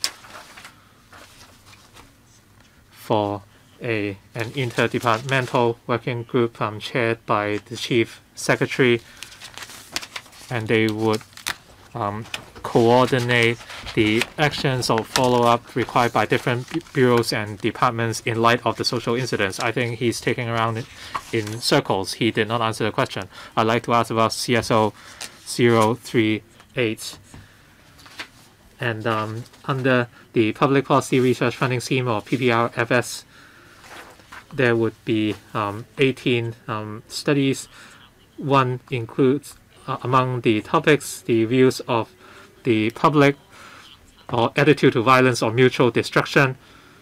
[SPEAKER 2] for a, an interdepartmental working group um, chaired by the Chief Secretary, and they would um, coordinate the actions or follow-up required by different bureaus and departments in light of the social incidents. I think he's taking around in circles. He did not answer the question. I'd like to ask about C S O zero three eight. And um, under the Public Policy Research Funding Scheme, or P P R F S, there would be um, eighteen um, studies. One includes Uh, among the topics, the views of the public, or attitude to violence or mutual destruction.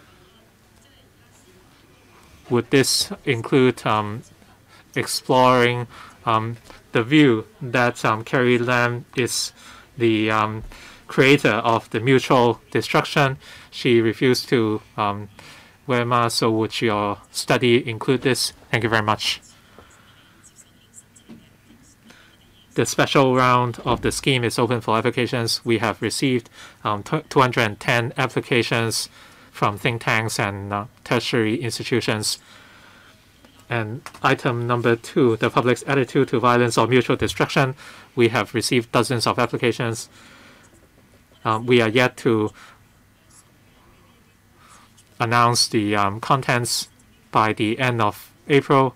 [SPEAKER 2] Would this include um, exploring um, the view that um, Carrie Lam is the um, creator of the mutual destruction? She refused to um, wear masks, so would your study include this? Thank you very much. The special round of the scheme is open for applications. We have received um, two hundred ten applications from think tanks and uh, tertiary institutions. And item number two, the public's attitude to violence or mutual destruction. We have received dozens of applications. Um, we are yet to announce the um, contents by the end of April.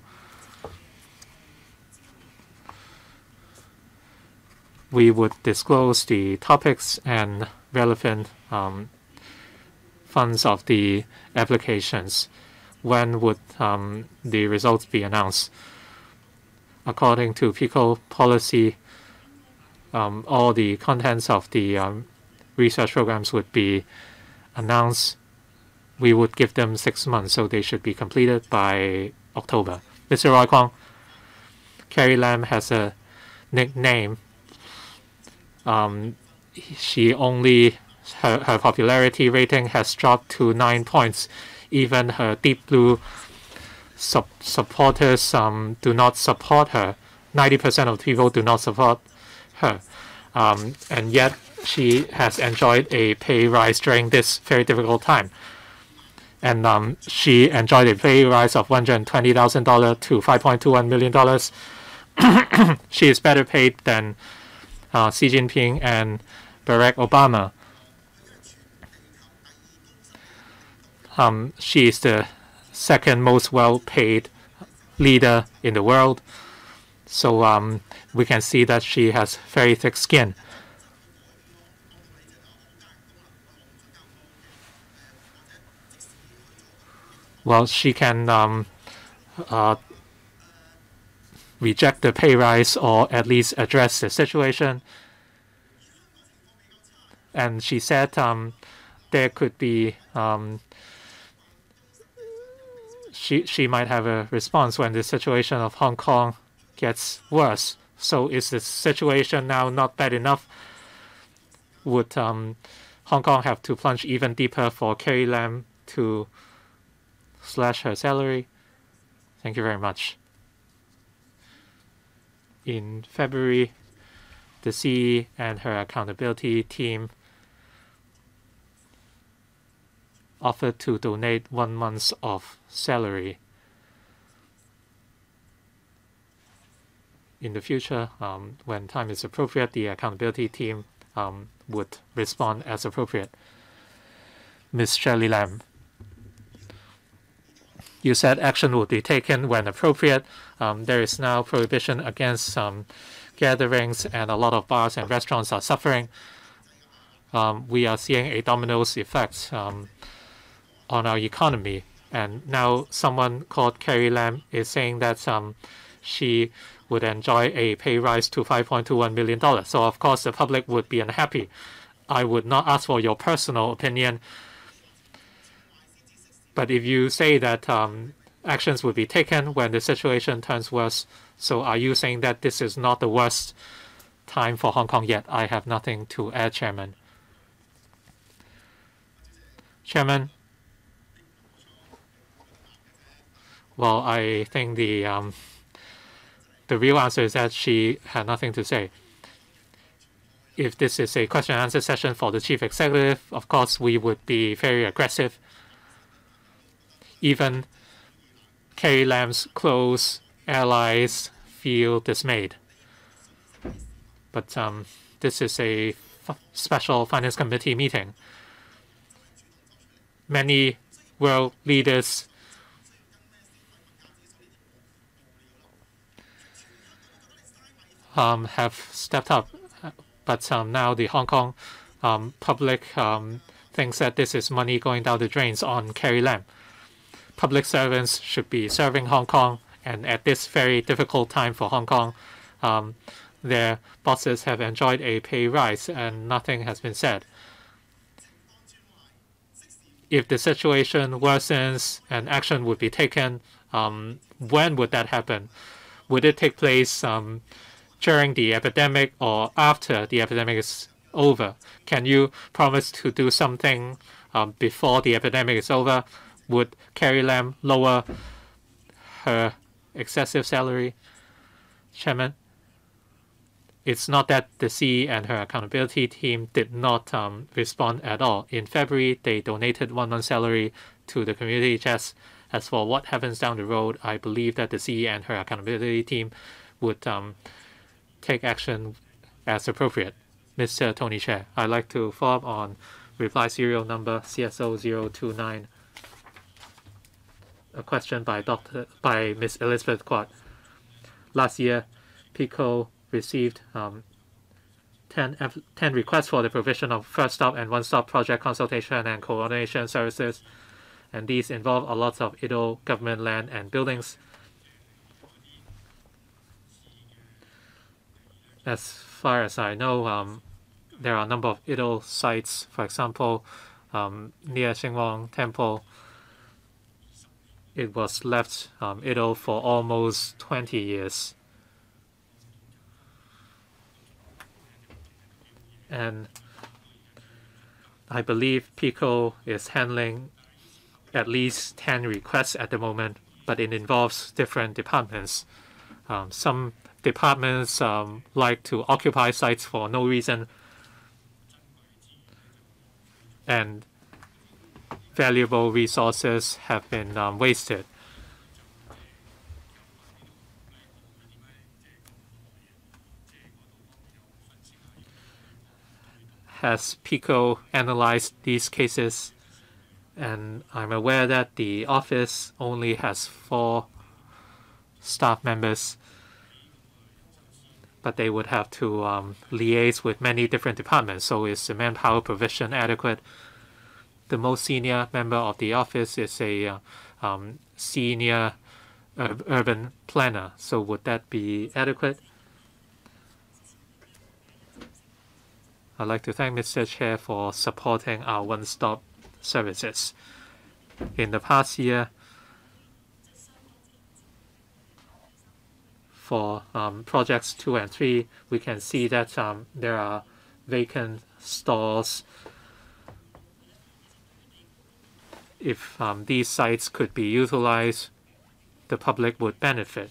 [SPEAKER 2] We would disclose the topics and relevant um, funds of the applications. When would um, the results be announced? According to PICO policy, um, all the contents of the um, research programs would be announced. We would give them six months, so they should be completed by October. Mister Roy Kong, Carrie Lam has a nickname. Um, she only, her, her popularity rating has dropped to nine points. Even her deep blue sub supporters um, do not support her. ninety percent of people do not support her. Um, and yet she has enjoyed a pay rise during this very difficult time. and um, she enjoyed a pay rise of one hundred twenty thousand dollars to five point two one million dollars. She is better paid than uh, Xi Jinping and Barack Obama. Um, she is the second most well-paid leader in the world. So um, we can see that she has very thick skin. Well, she can um, uh, reject the pay rise or at least address the situation. And she said um, there could be um, she she might have a response when the situation of Hong Kong gets worse. So is the situation now not bad enough? Would um, Hong Kong have to plunge even deeper for Carrie Lam to slash her salary? Thank you very much. In February, the C E and her accountability team offered to donate one month of salary. In the future, um, when time is appropriate, the accountability team um, would respond as appropriate. Miz Shirley Lam, you said action would be taken when appropriate. Um, there is now prohibition against um, gatherings, and a lot of bars and restaurants are suffering. Um, we are seeing a dominoes effect um, on our economy. And now someone called Carrie Lam is saying that um, she would enjoy a pay rise to five point two one million dollars. So, of course, the public would be unhappy. I would not ask for your personal opinion. But if you say that um, actions would be taken when the situation turns worse, so are you saying that this is not the worst time for Hong Kong yet? I have nothing to add, Chairman. Chairman, well, I think the um, the real answer is that she had nothing to say. If this is a question and answer session for the Chief Executive, of course, we would be very aggressive. Even Carrie Lam's close allies feel dismayed. But um, this is a f special Finance Committee meeting. Many world leaders um, have stepped up, but um, now the Hong Kong um, public um, thinks that this is money going down the drains on Carrie Lam. Public servants should be serving Hong Kong, and at this very difficult time for Hong Kong, um, their bosses have enjoyed a pay rise and nothing has been said. If the situation worsens and action would be taken, um, when would that happen? Would it take place um, during the epidemic or after the epidemic is over? Can you promise to do something um, before the epidemic is over? Would Carrie Lam lower her excessive salary? Chairman, it's not that the C E and her accountability team did not um, respond at all. In February, they donated one month's salary to the community chest. As for what happens down the road, I believe that the C E and her accountability team would um, take action as appropriate. Mister Tony Chair, I'd like to follow up on reply serial number C S O zero two nine. A question by Doctor by Miz Elizabeth Quat. Last year, PICO received um, ten, ten requests for the provision of first-stop and one-stop project consultation and coordination services, and these involve a lot of I D O government land and buildings. As far as I know, um, there are a number of I D O sites, for example, um, near Shing Wong Temple. It was left um, I D O for almost twenty years. And I believe PICO is handling at least ten requests at the moment, but it involves different departments. Um, some departments um, like to occupy sites for no reason, and valuable resources have been um, wasted. Has PICO analyzed these cases? And I'm aware that the office only has four staff members, but they would have to um, liaise with many different departments. So is the manpower provision adequate? The most senior member of the office is a uh, um, senior ur urban planner. So would that be adequate? I'd like to thank Mister Chair for supporting our one-stop services. In the past year, for um, projects two and three, we can see that um, there are vacant stalls. If um, these sites could be utilized, the public would benefit.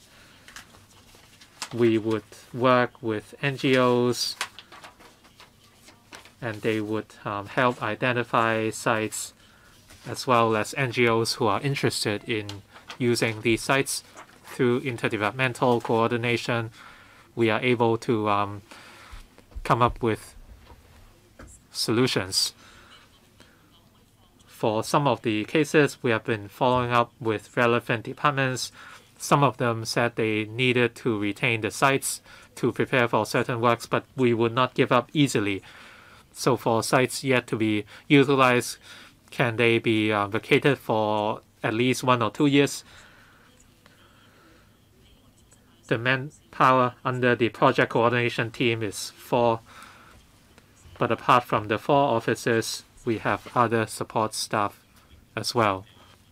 [SPEAKER 2] We would work with N G Os, and they would um, help identify sites, as well as N G Os who are interested in using these sites. Through interdepartmental coordination, we are able to um, come up with solutions. For some of the cases, we have been following up with relevant departments. Some of them said they needed to retain the sites to prepare for certain works, but we would not give up easily. So for sites yet to be utilized, can they be uh, vacated for at least one or two years? The manpower under the project coordination team is four, but apart from the four officers, we have other support staff as well.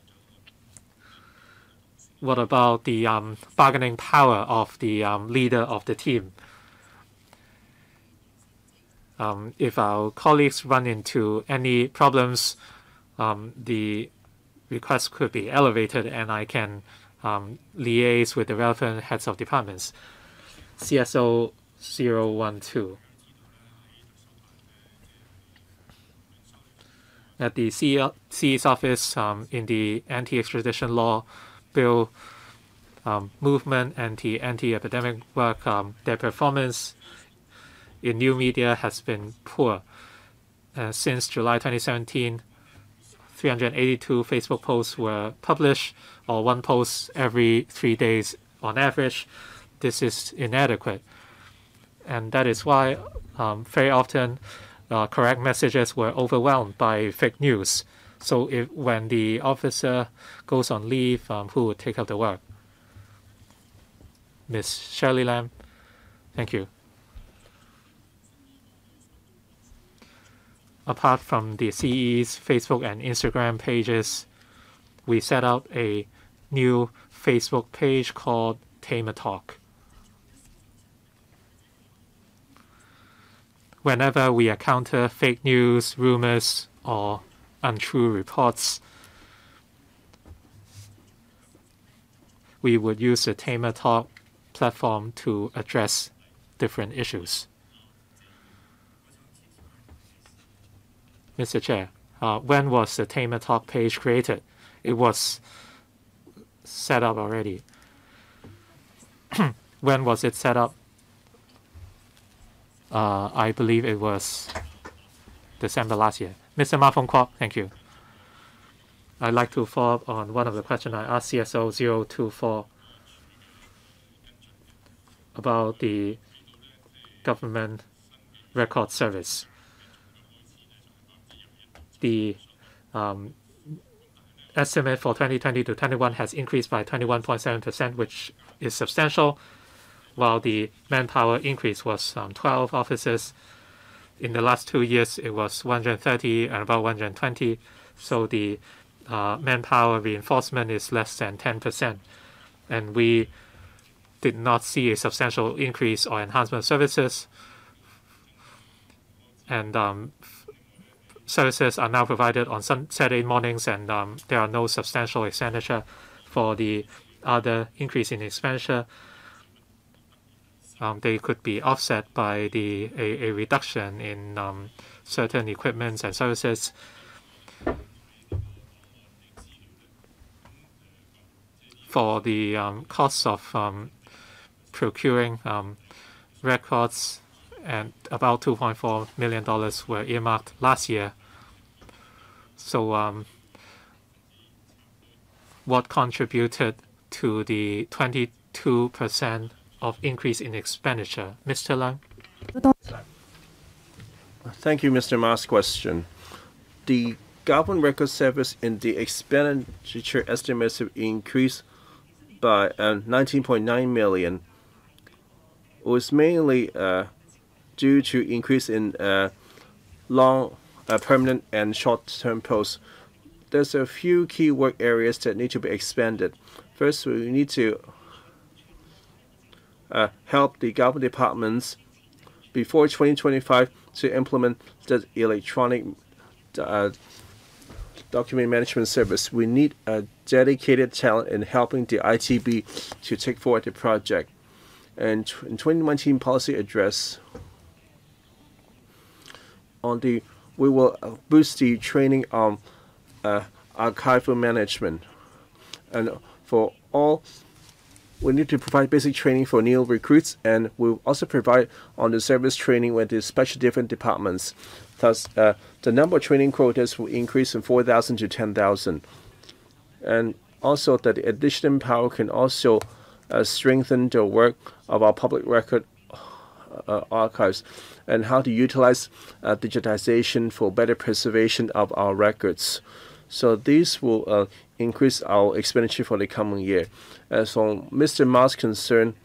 [SPEAKER 2] What about the um, bargaining power of the um, leader of the team? Um, if our colleagues run into any problems, um, the request could be elevated, and I can um, liaise with the relevant heads of departments. C S O zero one two. At the C E's office, um, in the anti-extradition law bill um, movement and the anti-epidemic work, um, their performance in new media has been poor. Uh, since July twenty seventeen, three hundred eighty-two Facebook posts were published, or one post every three days on average. This is inadequate. And that is why um, very often uh, correct messages were overwhelmed by fake news. So if when the officer goes on leave, um, who would take up the work? Miz Shirley Lam, thank you. Apart from the C E's Facebook and Instagram pages, we set up a new Facebook page called Tamer Talk. Whenever we encounter fake news, rumors, or untrue reports, we would use the Tamer Talk platform to address different issues. Mister Chair, uh, when was the Tamer Talk page created? It was set up already. When was it set up? Uh, I believe it was December last year. Mister Ma Fong Kwok, thank you. I'd like to follow up on one of the questions I asked C S O zero two four about the government record service. The um, estimate for twenty twenty to twenty-one has increased by twenty-one point seven percent, which is substantial, while the manpower increase was um, twelve officers. In the last two years, it was one hundred thirty and about one hundred twenty. So the uh, manpower reinforcement is less than ten percent. And we did not see a substantial increase or enhancement of services. And um, services are now provided on some Saturday mornings, and um, there are no substantial expenditure for the other increase in expenditure. Um, they could be offset by the a, a reduction in um, certain equipments and services. for the um, costs of um, procuring um, records, and about two point four million dollars were earmarked last year. So um, what contributed to the twenty-two percent of increase in expenditure? Mister Leung?
[SPEAKER 3] Thank you, Mister Ma's question. The Government Record Service in the expenditure estimates have increased by uh, nineteen point nine million. It was mainly uh, due to increase in uh, long, uh, permanent, and short-term posts. There's a few key work areas that need to be expanded. First, we need to uh, help the government departments before twenty twenty-five to implement the electronic uh, document management service. We need a dedicated talent in helping the I T B to take forward the project. And in twenty nineteen policy address, on the we will boost the training on uh, archival management, and for all we need to provide basic training for new recruits, and we'll also provide on the service training with the special different departments. Thus, uh, the number of training quotas will increase from four thousand to ten thousand. And also that the additional power can also uh, strengthen the work of our public record uh, archives and how to utilize uh, digitization for better preservation of our records. So these will uh, increase our expenditure for the coming year. As on Mister Ma's concern,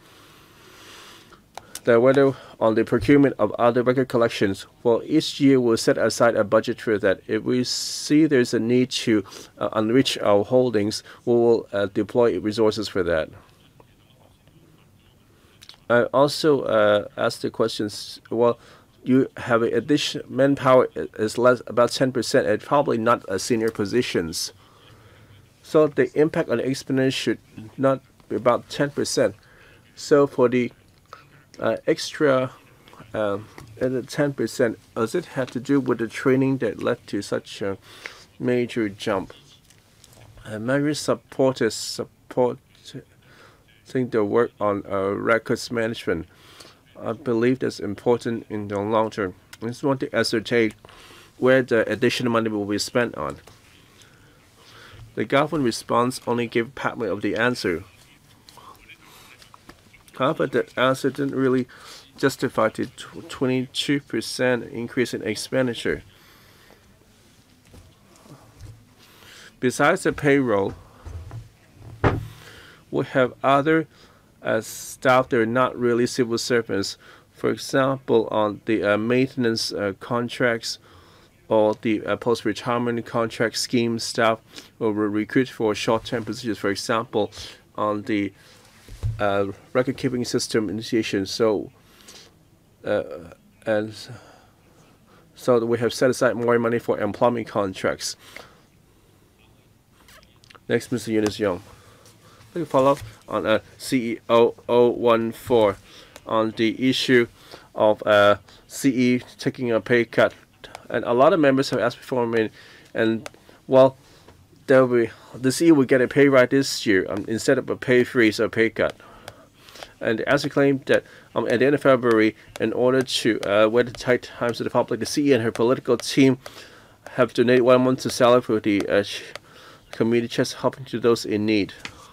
[SPEAKER 3] that whether on the procurement of other record collections, well, each year we'll set aside a budget for that. If we see there's a need to uh, enrich our holdings, we will uh, deploy resources for that. I also uh, asked the questions, well, you have an additional manpower is less about ten percent and probably not uh, senior positions. So the impact on the expenditure should not be about ten percent. So for the uh, extra uh, ten percent, does it have to do with the training that led to such a major jump? Uh, Mary supporters supporting the work on uh, records management. I believe that's important in the long term. I just want to ascertain where the additional money will be spent on. The government response only gave part of the answer. However, that answer didn't really justify the twenty-two percent increase in expenditure. Besides the payroll, we have other uh, staff that are not really civil servants. For example, on the uh, maintenance uh, contracts or the uh, post-retirement contract scheme staff will recruit for short-term positions. For example, on the uh, record-keeping system initiation. So, uh, and so we have set aside more money for employment contracts. Next, Mister Eunice Young. We follow up on uh, C E O zero one four on the issue of uh, C E taking a pay cut, and a lot of members have asked before me, and well, there will be, the C E will get a pay rise this year um, instead of a pay freeze or pay cut. And as he claimed that um, at the end of February, in order to uh, weather the tight times to the public, the C E and her political team have donated one month's salary for the uh, community chest, helping to those in need.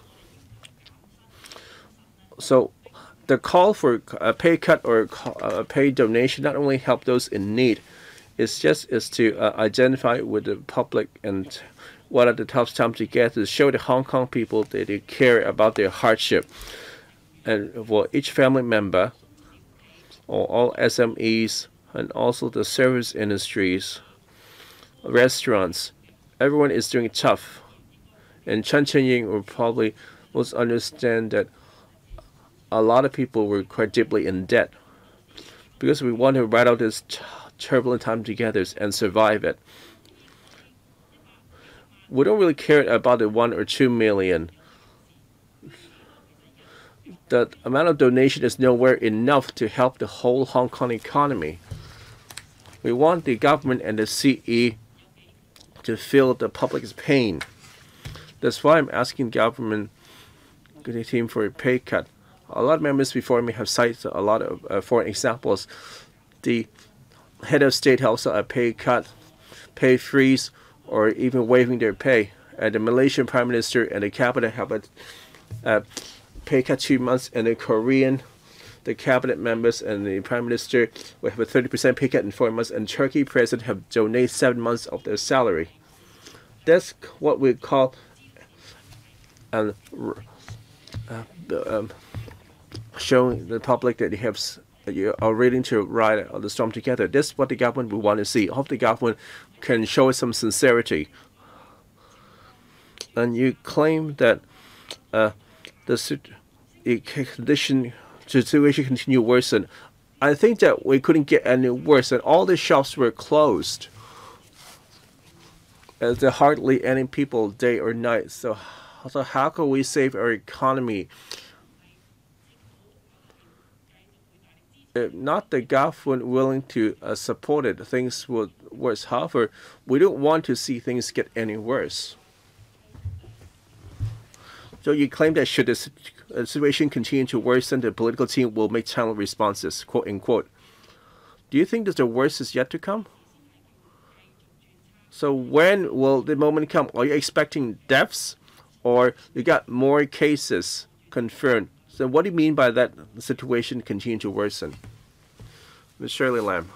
[SPEAKER 3] So the call for a pay cut or a pay donation not only help those in need, it's just is to uh, identify with the public and what are the tough times to get to show the Hong Kong people that they care about their hardship. And for each family member, or all S M Es, and also the service industries, restaurants, everyone is doing tough. And Chen Chen-ying will probably most understand that a lot of people were quite deeply in debt because we want to ride out this turbulent time together and survive it. We don't really care about the one or two million. The amount of donation is nowhere enough to help the whole Hong Kong economy. We want the government and the C E to feel the public's pain. That's why I'm asking government team for a pay cut. A lot of members before me have cited a lot of uh, foreign examples. The head of state also a pay cut, pay freeze, or even waiving their pay. And the Malaysian Prime Minister and the cabinet have a uh, pay cut two months, and the Korean, the cabinet members and the Prime Minister will have a thirty percent pay cut in four months, and Turkey President have donated seven months of their salary. That's what we call an, uh, um, showing the public that you have you are willing to ride on the storm together. That's what the government will want to see. I hope the government can show some sincerity. And you claim that uh, the condition, situation continue worsen. I think that we couldn't get any worse, and all the shops were closed. As there are hardly any people day or night. So, so how can we save our economy? If not the government willing to uh, support it, things would worse. However, we don't want to see things get any worse. So you claim that should the situation continue to worsen, the political team will make timely responses, quote unquote. Do you think that the worst is yet to come? So when will the moment come? Are you expecting deaths, or you got more cases confirmed? So what do you mean by that the situation continue to worsen? Miz Shirley Lam.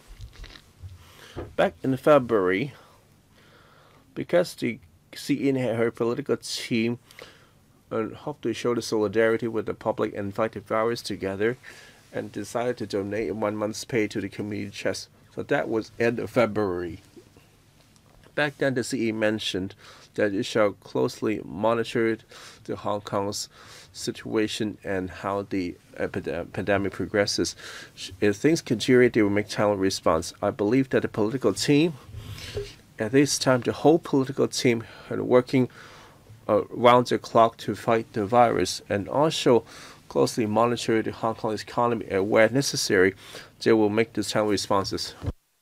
[SPEAKER 3] Back in February, because the C E and her political team and hope to show the solidarity with the public and fight the virus together, and decided to donate one month's pay to the community chest. So that was end of February. Back then, the C E mentioned that it shall closely monitor the Hong Kong's situation and how the epidemic pandemic progresses. If things continue, they will make timely response. I believe that the political team, at this time, the whole political team, are working around the clock to fight the virus, and also closely monitor the Hong Kong economy, and where necessary, they will make these timely responses.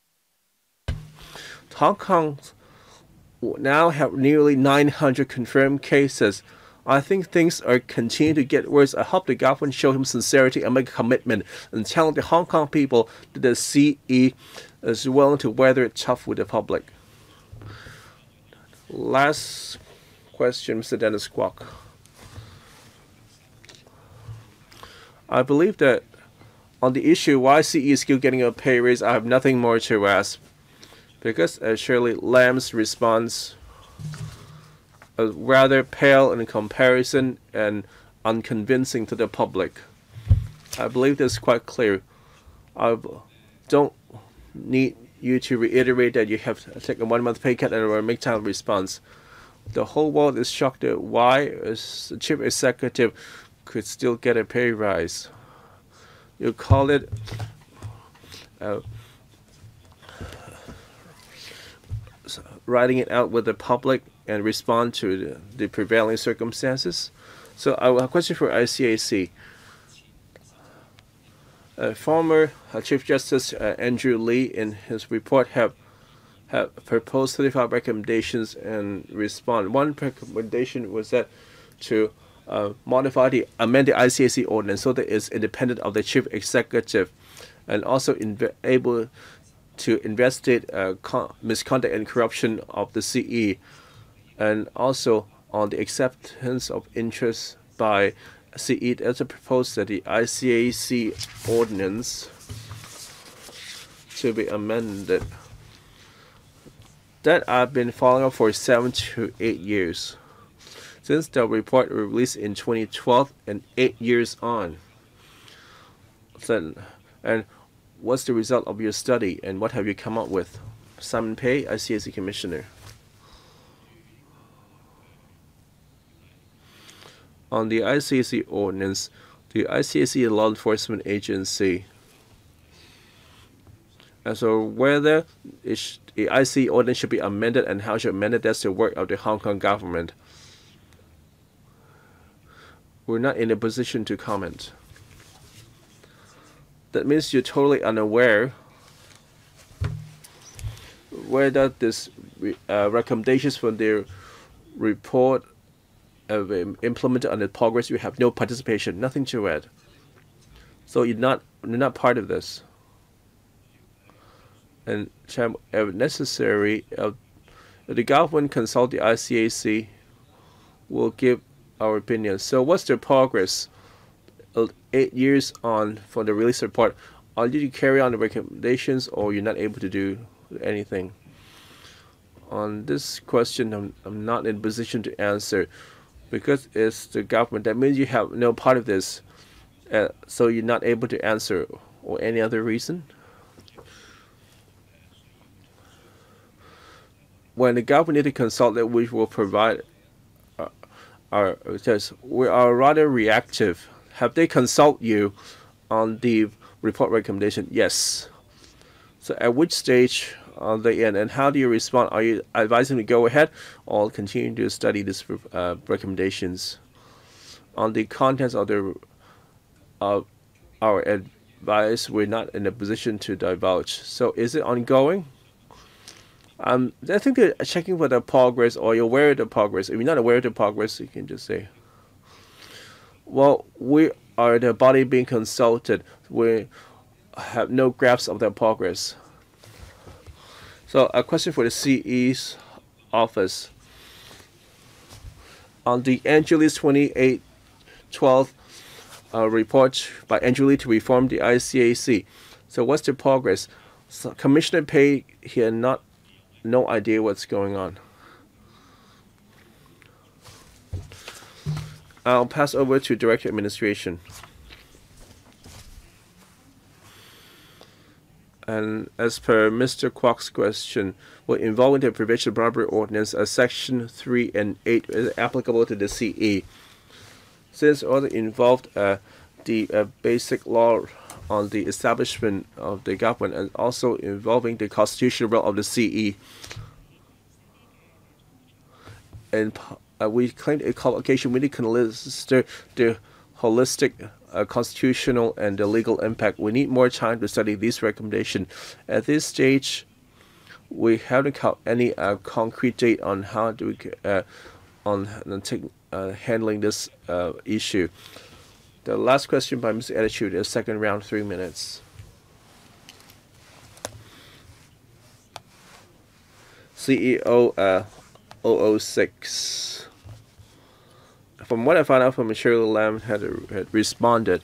[SPEAKER 3] Hong Kong now have nearly nine hundred confirmed cases. I think things are continuing to get worse. I hope the government show him sincerity and make a commitment and tell the Hong Kong people that the C E is willing to weather it tough with the public. Last question, Mister Dennis Kwok. I believe that on the issue why C E is still getting a pay raise, I have nothing more to ask, because uh, Shirley Lam's response is rather pale in comparison and unconvincing to the public. I believe this is quite clear. I don't need you to reiterate that you have to take a one-month pay cut and make time response. The whole world is shocked at why the chief executive could still get a pay rise. You call it uh, writing it out with the public and respond to the, the prevailing circumstances. So I have a question for I C A C. Uh, former uh, Chief Justice uh, Andrew Lee, in his report, have have proposed thirty-five recommendations and respond. One recommendation was that to uh, modify the amend the I C A C ordinance so that it's independent of the chief executive, and also able to investigate uh, misconduct and corruption of the C E, and also on the acceptance of interest by C E. It also proposed that the I C A C ordinance to be amended. That I've been following up for seven to eight years. Since the report was released in twenty twelve and eight years on. So, and what's the result of your study and what have you come up with? Simon Pei, I C A C Commissioner. On the I C A C ordinance, the I C A C is a law enforcement agency. And so whether it the I C A ordinance should be amended and how should amend it, that's the work of the Hong Kong government. We're not in a position to comment. That means you're totally unaware whether this uh, recommendations from their report uh, implemented on the progress, you have no participation, nothing to add. So you're not you're not part of this. And if necessary, uh, the government consult the I C A C, will give our opinion. So what's the progress? Uh, eight years on for the release report. Are you to carry on the recommendations, or you're not able to do anything? On this question, I'm, I'm not in a position to answer, because it's the government. That means you have no part of this, uh, so you're not able to answer, or any other reason? When the government need to consult, that we will provide our, our says we are rather reactive. Have they consult you on the report recommendation? Yes. So at which stage are they in, and how do you respond? Are you advising to go ahead or continue to study these uh, recommendations? On the contents of the of our advice, we're not in a position to divulge. So is it ongoing? Um, I think they're checking for the progress, or you're aware of the progress. If you're not aware of the progress, you can just say, well, we are the body being consulted. We have no grasp of the progress. So a question for the C E's office. On the Angeles twenty-eight twelve uh, report by Angeli to reform the I C A C. So what's the progress? So Commissioner Pei, he had not no idea what's going on. I'll pass over to Director Administration. And as per Mister Kwok's question, will involving the Provincial Bribery Ordinance as Section three and eight is applicable to the C E. Since all involved uh, the uh, basic law on the establishment of the government, and also involving the constitutional role of the C E. And uh, we claim a qualification, we need to consider the holistic uh, constitutional and the legal impact. We need more time to study these recommendations. At this stage, we haven't got any uh, concrete date on how do we uh, on uh, handling this uh, issue. The last question by Mister Attitude is second round, three minutes. C E O uh, zero zero six. From what I found out from Shirley Lam had, had responded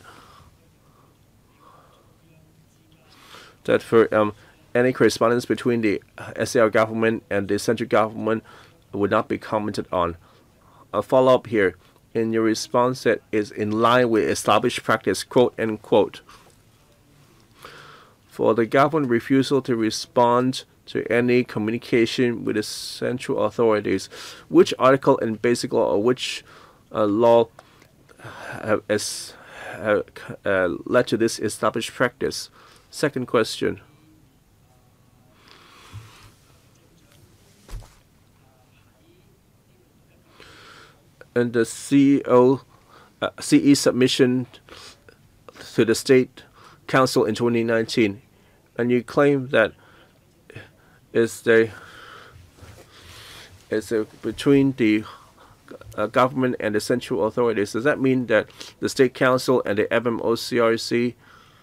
[SPEAKER 3] that for um, any correspondence between the S A R government and the central government would not be commented on. A follow-up here. In your response that is in line with established practice, quote unquote. For the government refusal to respond to any communication with the central authorities, which article in basic law or which uh, law have, as, have uh, led to this established practice? Second question. And the C E O, uh, C E submission to the State Council in twenty nineteen, and you claim that it's the it's a, between the uh, government and the central authorities. Does that mean that the State Council and the F M O C R C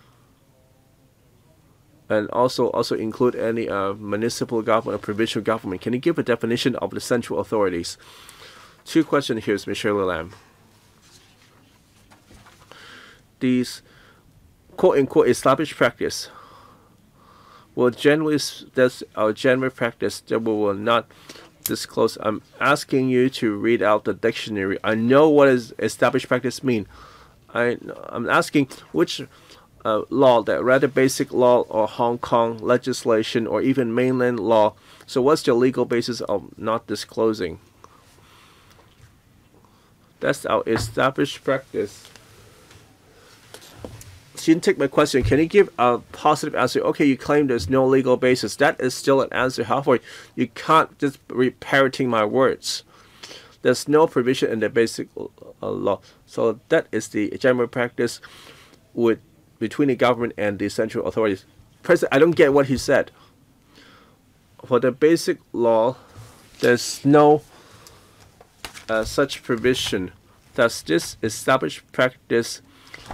[SPEAKER 3] and also also include any uh, municipal government or provincial government? Can you give a definition of the central authorities? Two questions here, Miz Shirley Lam. These quote-unquote established practice will generally, that's our general practice that we will not disclose. I'm asking you to read out the dictionary. I know what does established practice mean. I, I'm asking which uh, law, that rather basic law or Hong Kong legislation or even mainland law. So what's the legal basis of not disclosing? That's our established practice. She didn't take my question. Can you give a positive answer? Okay, you claim there's no legal basis. That is still an answer. However, you can't just be parroting my words. There's no provision in the basic uh, law. So that is the general practice with between the government and the central authorities. President, I don't get what he said. For the basic law, there's no uh, such provision. Thus, this established practice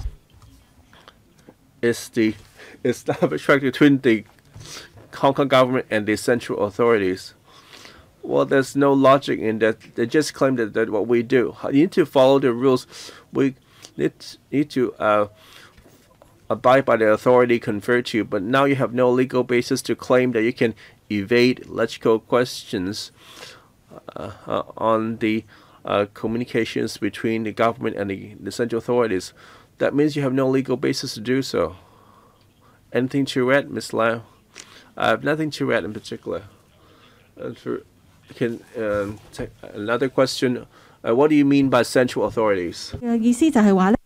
[SPEAKER 3] is the established practice between the Hong Kong government and the central authorities. Well, there's no logic in that. They just claim that that's what we do. You need to follow the rules. We need, need to uh, abide by the authority conferred to you, but now you have no legal basis to claim that you can evade logical questions uh, uh, on the uh, communications between the government and the, the central authorities. That means you have no legal basis to do so. Anything to add, Miz Lau? I have nothing to add in particular. Uh, for, can um, take another question. Uh, what do you mean by central authorities?
[SPEAKER 4] 嘅意思就係話咧。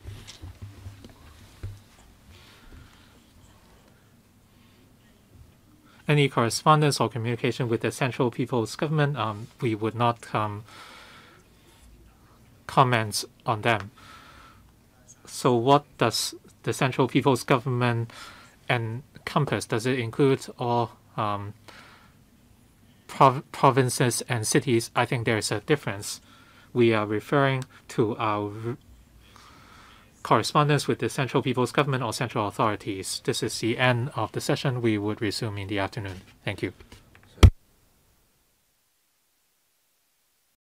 [SPEAKER 2] Any correspondence or communication with the central people's government, um, we would not um, comment on them. So what does the central people's government encompass? Does it include all um, prov provinces and cities? I think there's a difference. We are referring to our correspondence with the central people's government or central authorities. This is the end of the session. We would resume in the afternoon. Thank you.